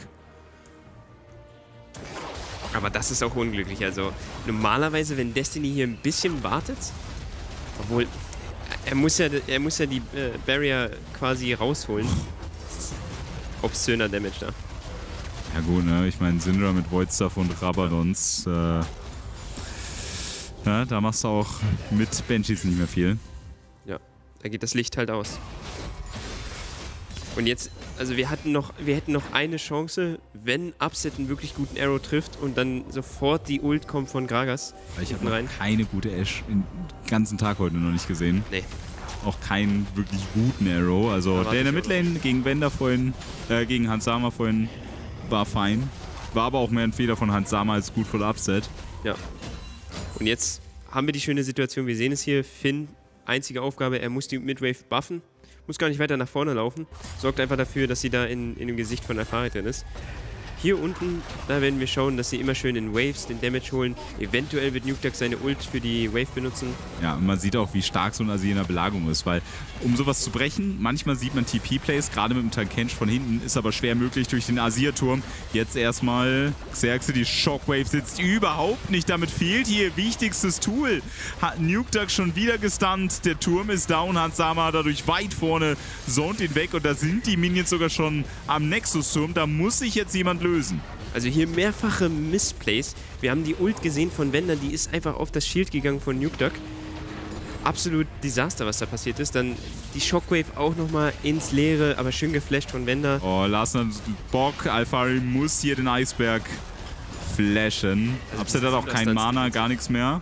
Aber das ist auch unglücklich. Also normalerweise, wenn Destiny hier ein bisschen wartet, obwohl er muss ja, er muss ja die äh, Barrier quasi rausholen. Obszöner Damage da. Ja gut, ne? Ich meine, Syndra mit Voidstuff und Rabadons, äh, ja, da machst du auch mit Banshees nicht mehr viel. Ja, da geht das Licht halt aus. Und jetzt Also wir hatten noch, wir hätten noch eine Chance, wenn Upset einen wirklich guten Arrow trifft und dann sofort die Ult kommt von Gragas. Ich habe noch keine gute Ashe den ganzen Tag heute noch nicht gesehen. Nee. Auch keinen wirklich guten Arrow. Also der in der Midlane gegen Wender vorhin, äh, gegen Hans Sama vorhin war fein. War aber auch mehr ein Fehler von Hans Sama als gut von Upset. Ja. Und jetzt haben wir die schöne Situation, wir sehen es hier, Finn, einzige Aufgabe, er muss die Midwave buffen. Muss gar nicht weiter nach vorne laufen. Sorgt einfach dafür, dass sie da in, in dem Gesicht von Alphari drin ist. Hier unten, da werden wir schauen, dass sie immer schön in Waves den Damage holen. Eventuell wird Nukeduck seine Ult für die Wave benutzen. Ja, und man sieht auch, wie stark so ein Asir in der Belagerung ist, weil um sowas zu brechen, manchmal sieht man T P-Plays, gerade mit dem Tankench von hinten, ist aber schwer möglich durch den Asir-Turm. Jetzt erstmal Xerxe, die Shockwave sitzt überhaupt nicht, damit fehlt hier wichtigstes Tool. Hat Nukeduck schon wieder gestunt, der Turm ist down, Hans Sama dadurch weit vorne, zont ihn weg und da sind die Minions sogar schon am Nexus-Turm, da muss sich jetzt jemand lösen. Also hier mehrfache Missplays. Wir haben die Ult gesehen von Wender, die ist einfach auf das Shield gegangen von Nukeduck. Absolut Desaster, was da passiert ist. Dann die Shockwave auch nochmal ins Leere, aber schön geflasht von Wender. Oh, Larsen Bock, Alphari muss hier den Eisberg flashen. Also Upset hat auch keinen Mana, gar nichts mehr.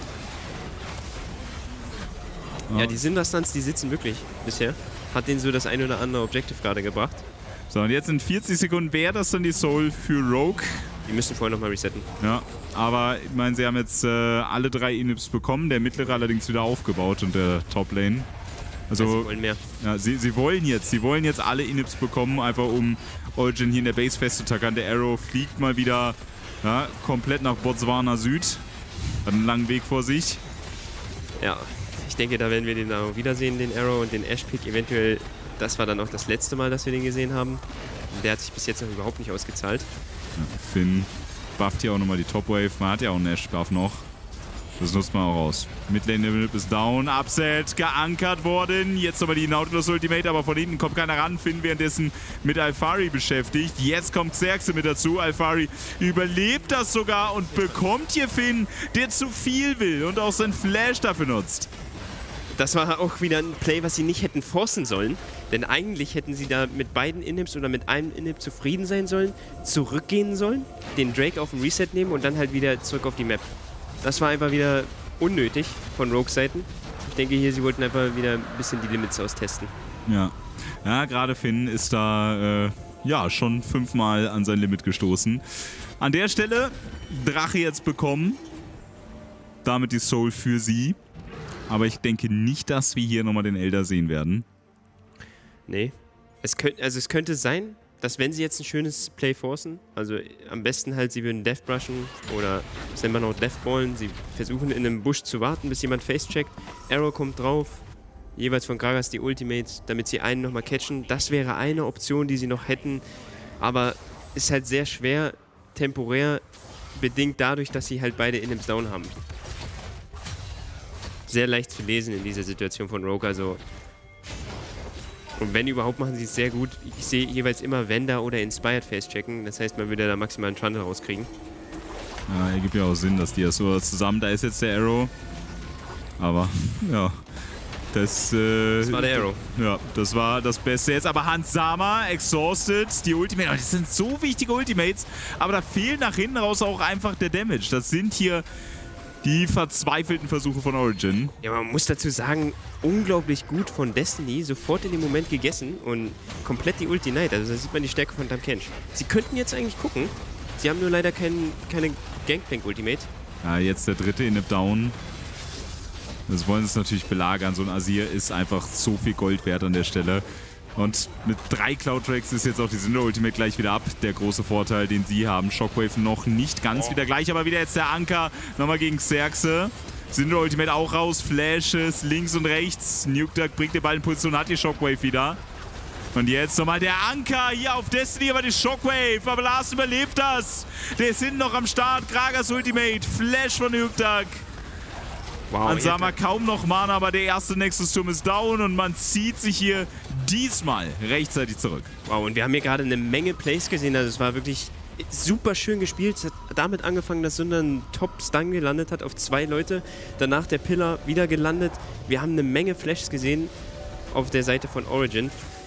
Ja, die Syndra-Stunts, die sitzen wirklich bisher. Hat denen so das ein oder andere Objective gerade gebracht. So, und jetzt in vierzig Sekunden wäre das dann die Soul für Rogue. Die müssen vorher nochmal resetten. Ja, aber ich meine, sie haben jetzt äh, alle drei Inhibs bekommen, der mittlere allerdings wieder aufgebaut und der Top-Lane. Also, ja, sie wollen mehr. Ja, sie, sie wollen jetzt, sie wollen jetzt alle Inhibs bekommen, einfach um Origin hier in der Base festzutackern. Der Arrow fliegt mal wieder ja, komplett nach Botswana Süd. Hat einen langen Weg vor sich. Ja, ich denke, da werden wir den auch wiedersehen, den Arrow und den Ash-Pick eventuell. Das war dann auch das letzte Mal, dass wir den gesehen haben. Der hat sich bis jetzt noch überhaupt nicht ausgezahlt. Ja, Finn bufft hier auch nochmal die Top-Wave. Man hat ja auch einen Ash-Buff noch. Das nutzt man auch aus. Midlane ist down. Upset geankert worden. Jetzt nochmal die Nautilus Ultimate, aber von hinten kommt keiner ran. Finn währenddessen mit Alphari beschäftigt. Jetzt kommt Xerxe mit dazu. Alphari überlebt das sogar und bekommt hier Finn, der zu viel will und auch seinen Flash dafür nutzt. Das war auch wieder ein Play, was sie nicht hätten forcen sollen. Denn eigentlich hätten sie da mit beiden Inhibs oder mit einem Inhib zufrieden sein sollen, zurückgehen sollen, den Drake auf den Reset nehmen und dann halt wieder zurück auf die Map. Das war einfach wieder unnötig von Rogue-Seiten. Ich denke hier, sie wollten einfach wieder ein bisschen die Limits austesten. Ja, ja, gerade Finn ist da äh, ja, schon fünfmal an sein Limit gestoßen. An der Stelle Drache jetzt bekommen. Damit die Soul für sie. Aber ich denke nicht, dass wir hier nochmal den Elder sehen werden. Nee. Es könnte, also es könnte sein, dass wenn sie jetzt ein schönes Play forcen, also am besten halt, sie würden Death brushen oder nennen wir noch Death ballen, sie versuchen in einem Busch zu warten, bis jemand face checkt, Arrow kommt drauf, jeweils von Gragas die Ultimates, damit sie einen nochmal catchen. Das wäre eine Option, die sie noch hätten, aber ist halt sehr schwer, temporär, bedingt dadurch, dass sie halt beide Inhibs down haben. Sehr leicht zu lesen in dieser Situation von Rogue, also und wenn überhaupt, machen sie es sehr gut. Ich sehe jeweils immer Wender oder Inspired Face checken, das heißt, man würde da maximal einen Trundle rauskriegen. Ja, ergibt ja auch Sinn, dass die das so zusammen, da ist jetzt der Arrow, aber ja, das, äh, das war der Arrow. Ja, das war das Beste jetzt, aber Hans Sama, Exhausted, die Ultimate, oh, das sind so wichtige Ultimates, aber da fehlt nach hinten raus auch einfach der Damage. Das sind hier die verzweifelten Versuche von Origin. Ja, man muss dazu sagen, unglaublich gut von Destiny, sofort in dem Moment gegessen und komplett die Ulti Knight. Also da sieht man die Stärke von Takench. Sie könnten jetzt eigentlich gucken, sie haben nur leider kein, keine Gangplank-Ultimate. Ja, jetzt der dritte Inhib down. Das wollen sie natürlich belagern. So ein Asir ist einfach so viel Gold wert an der Stelle. Und mit drei Cloud-Tracks ist jetzt auch die Syndra-Ultimate gleich wieder ab. Der große Vorteil, den sie haben. Shockwave noch nicht ganz oh. wieder gleich, aber wieder jetzt der Anker. Nochmal gegen Xerxe. Syndra-Ultimate auch raus. Flashes links und rechts. Nukeduck bringt den Ball in Position, hat die Shockwave wieder. Und jetzt nochmal der Anker hier auf Destiny, aber die Shockwave. Aber Lars überlebt das. Der sind noch am Start. Gragas Ultimate. Flash von Nukeduck. Wow, Hans Sama kaum noch Mana, aber der erste Nexus-Turm ist down und man zieht sich hier diesmal rechtzeitig zurück. Wow, und wir haben hier gerade eine Menge Plays gesehen, also es war wirklich super schön gespielt. Es hat damit angefangen, dass Syndra einen Top-Stun gelandet hat auf zwei Leute, danach der Pillar wieder gelandet. Wir haben eine Menge Flashs gesehen auf der Seite von Origin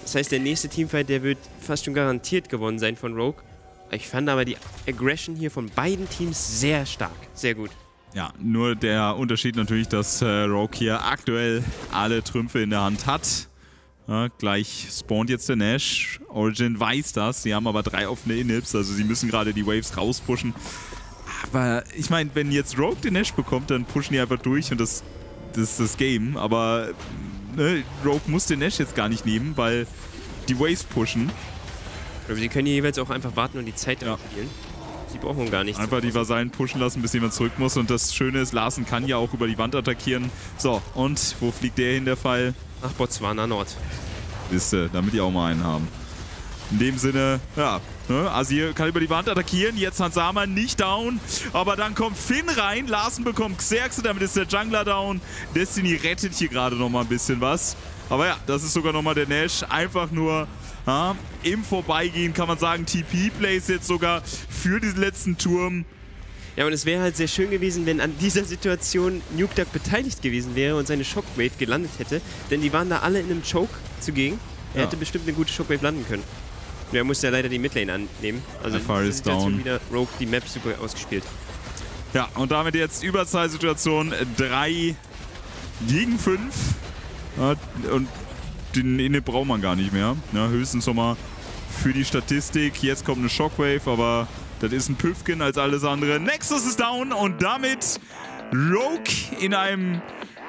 Das heißt, der nächste Teamfight, der wird fast schon garantiert gewonnen sein von Rogue. Ich fand aber die Aggression hier von beiden Teams sehr stark, sehr gut. Ja, nur der Unterschied natürlich, dass äh, Rogue hier aktuell alle Trümpfe in der Hand hat. Ja, gleich spawnt jetzt der Nash. Origen weiß das, sie haben aber drei offene Inhibs, also sie müssen gerade die Waves rauspushen. Aber ich meine, wenn jetzt Rogue den Nash bekommt, dann pushen die einfach durch und das, das ist das Game. Aber ne, Rogue muss den Nash jetzt gar nicht nehmen, weil die Waves pushen. Aber sie können hier jeweils auch einfach warten und die Zeit ja. spielen. Sie brauchen gar nichts. Einfach die Vasallen pushen lassen, bis jemand zurück muss. Und das Schöne ist, Larsen kann ja auch über die Wand attackieren. So, und wo fliegt der hin, der Fall? Nach Botswana Nord. Wisste, damit die auch mal einen haben. In dem Sinne, ja, ne, Azir kann über die Wand attackieren. Jetzt Hans Sama nicht down. Aber dann kommt Finn rein. Larsen bekommt Xerxe, damit ist der Jungler down. Destiny rettet hier gerade nochmal ein bisschen was. Aber ja, das ist sogar nochmal der Nash. Einfach nur ja, im Vorbeigehen kann man sagen, T P-Plays jetzt sogar für diesen letzten Turm. Ja, und es wäre halt sehr schön gewesen, wenn an dieser Situation Nukeduck beteiligt gewesen wäre und seine Shockwave gelandet hätte. Denn die waren da alle in einem Choke zugegen. Er ja. hätte bestimmt eine gute Shockwave landen können. Er musste ja leider die Midlane annehmen. Also in dieser Situation wieder Rogue die Map super ausgespielt. Ja, und damit jetzt Überzahlsituation drei gegen fünf. Ja, und den Inhib braucht man gar nicht mehr. Ja, höchstens nochmal für die Statistik. Jetzt kommt eine Shockwave, aber das ist ein Püffchen als alles andere. Nexus ist down und damit Rogue in einem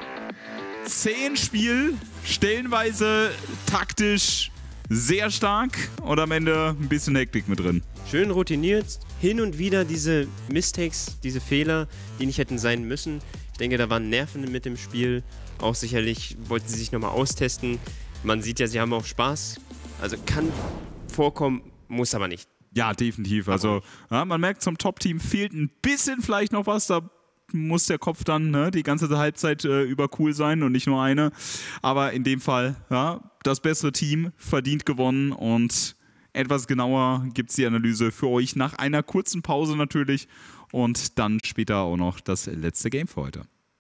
zähen Spiel, stellenweise taktisch sehr stark und am Ende ein bisschen Hektik mit drin. Schön routiniert, hin und wieder diese Mistakes, diese Fehler, die nicht hätten sein müssen. Ich denke, da waren Nerven mit dem Spiel. Auch sicherlich wollten sie sich nochmal austesten. Man sieht ja, sie haben auch Spaß. Also kann vorkommen, muss aber nicht. Ja, definitiv. Also ja, man merkt, zum Top-Team fehlt ein bisschen vielleicht noch was. Da muss der Kopf dann ne, die ganze Halbzeit äh, über cool sein und nicht nur eine. Aber in dem Fall, ja, das bessere Team verdient gewonnen und etwas genauer gibt es die Analyse für euch nach einer kurzen Pause natürlich und dann später auch noch das letzte Game für heute.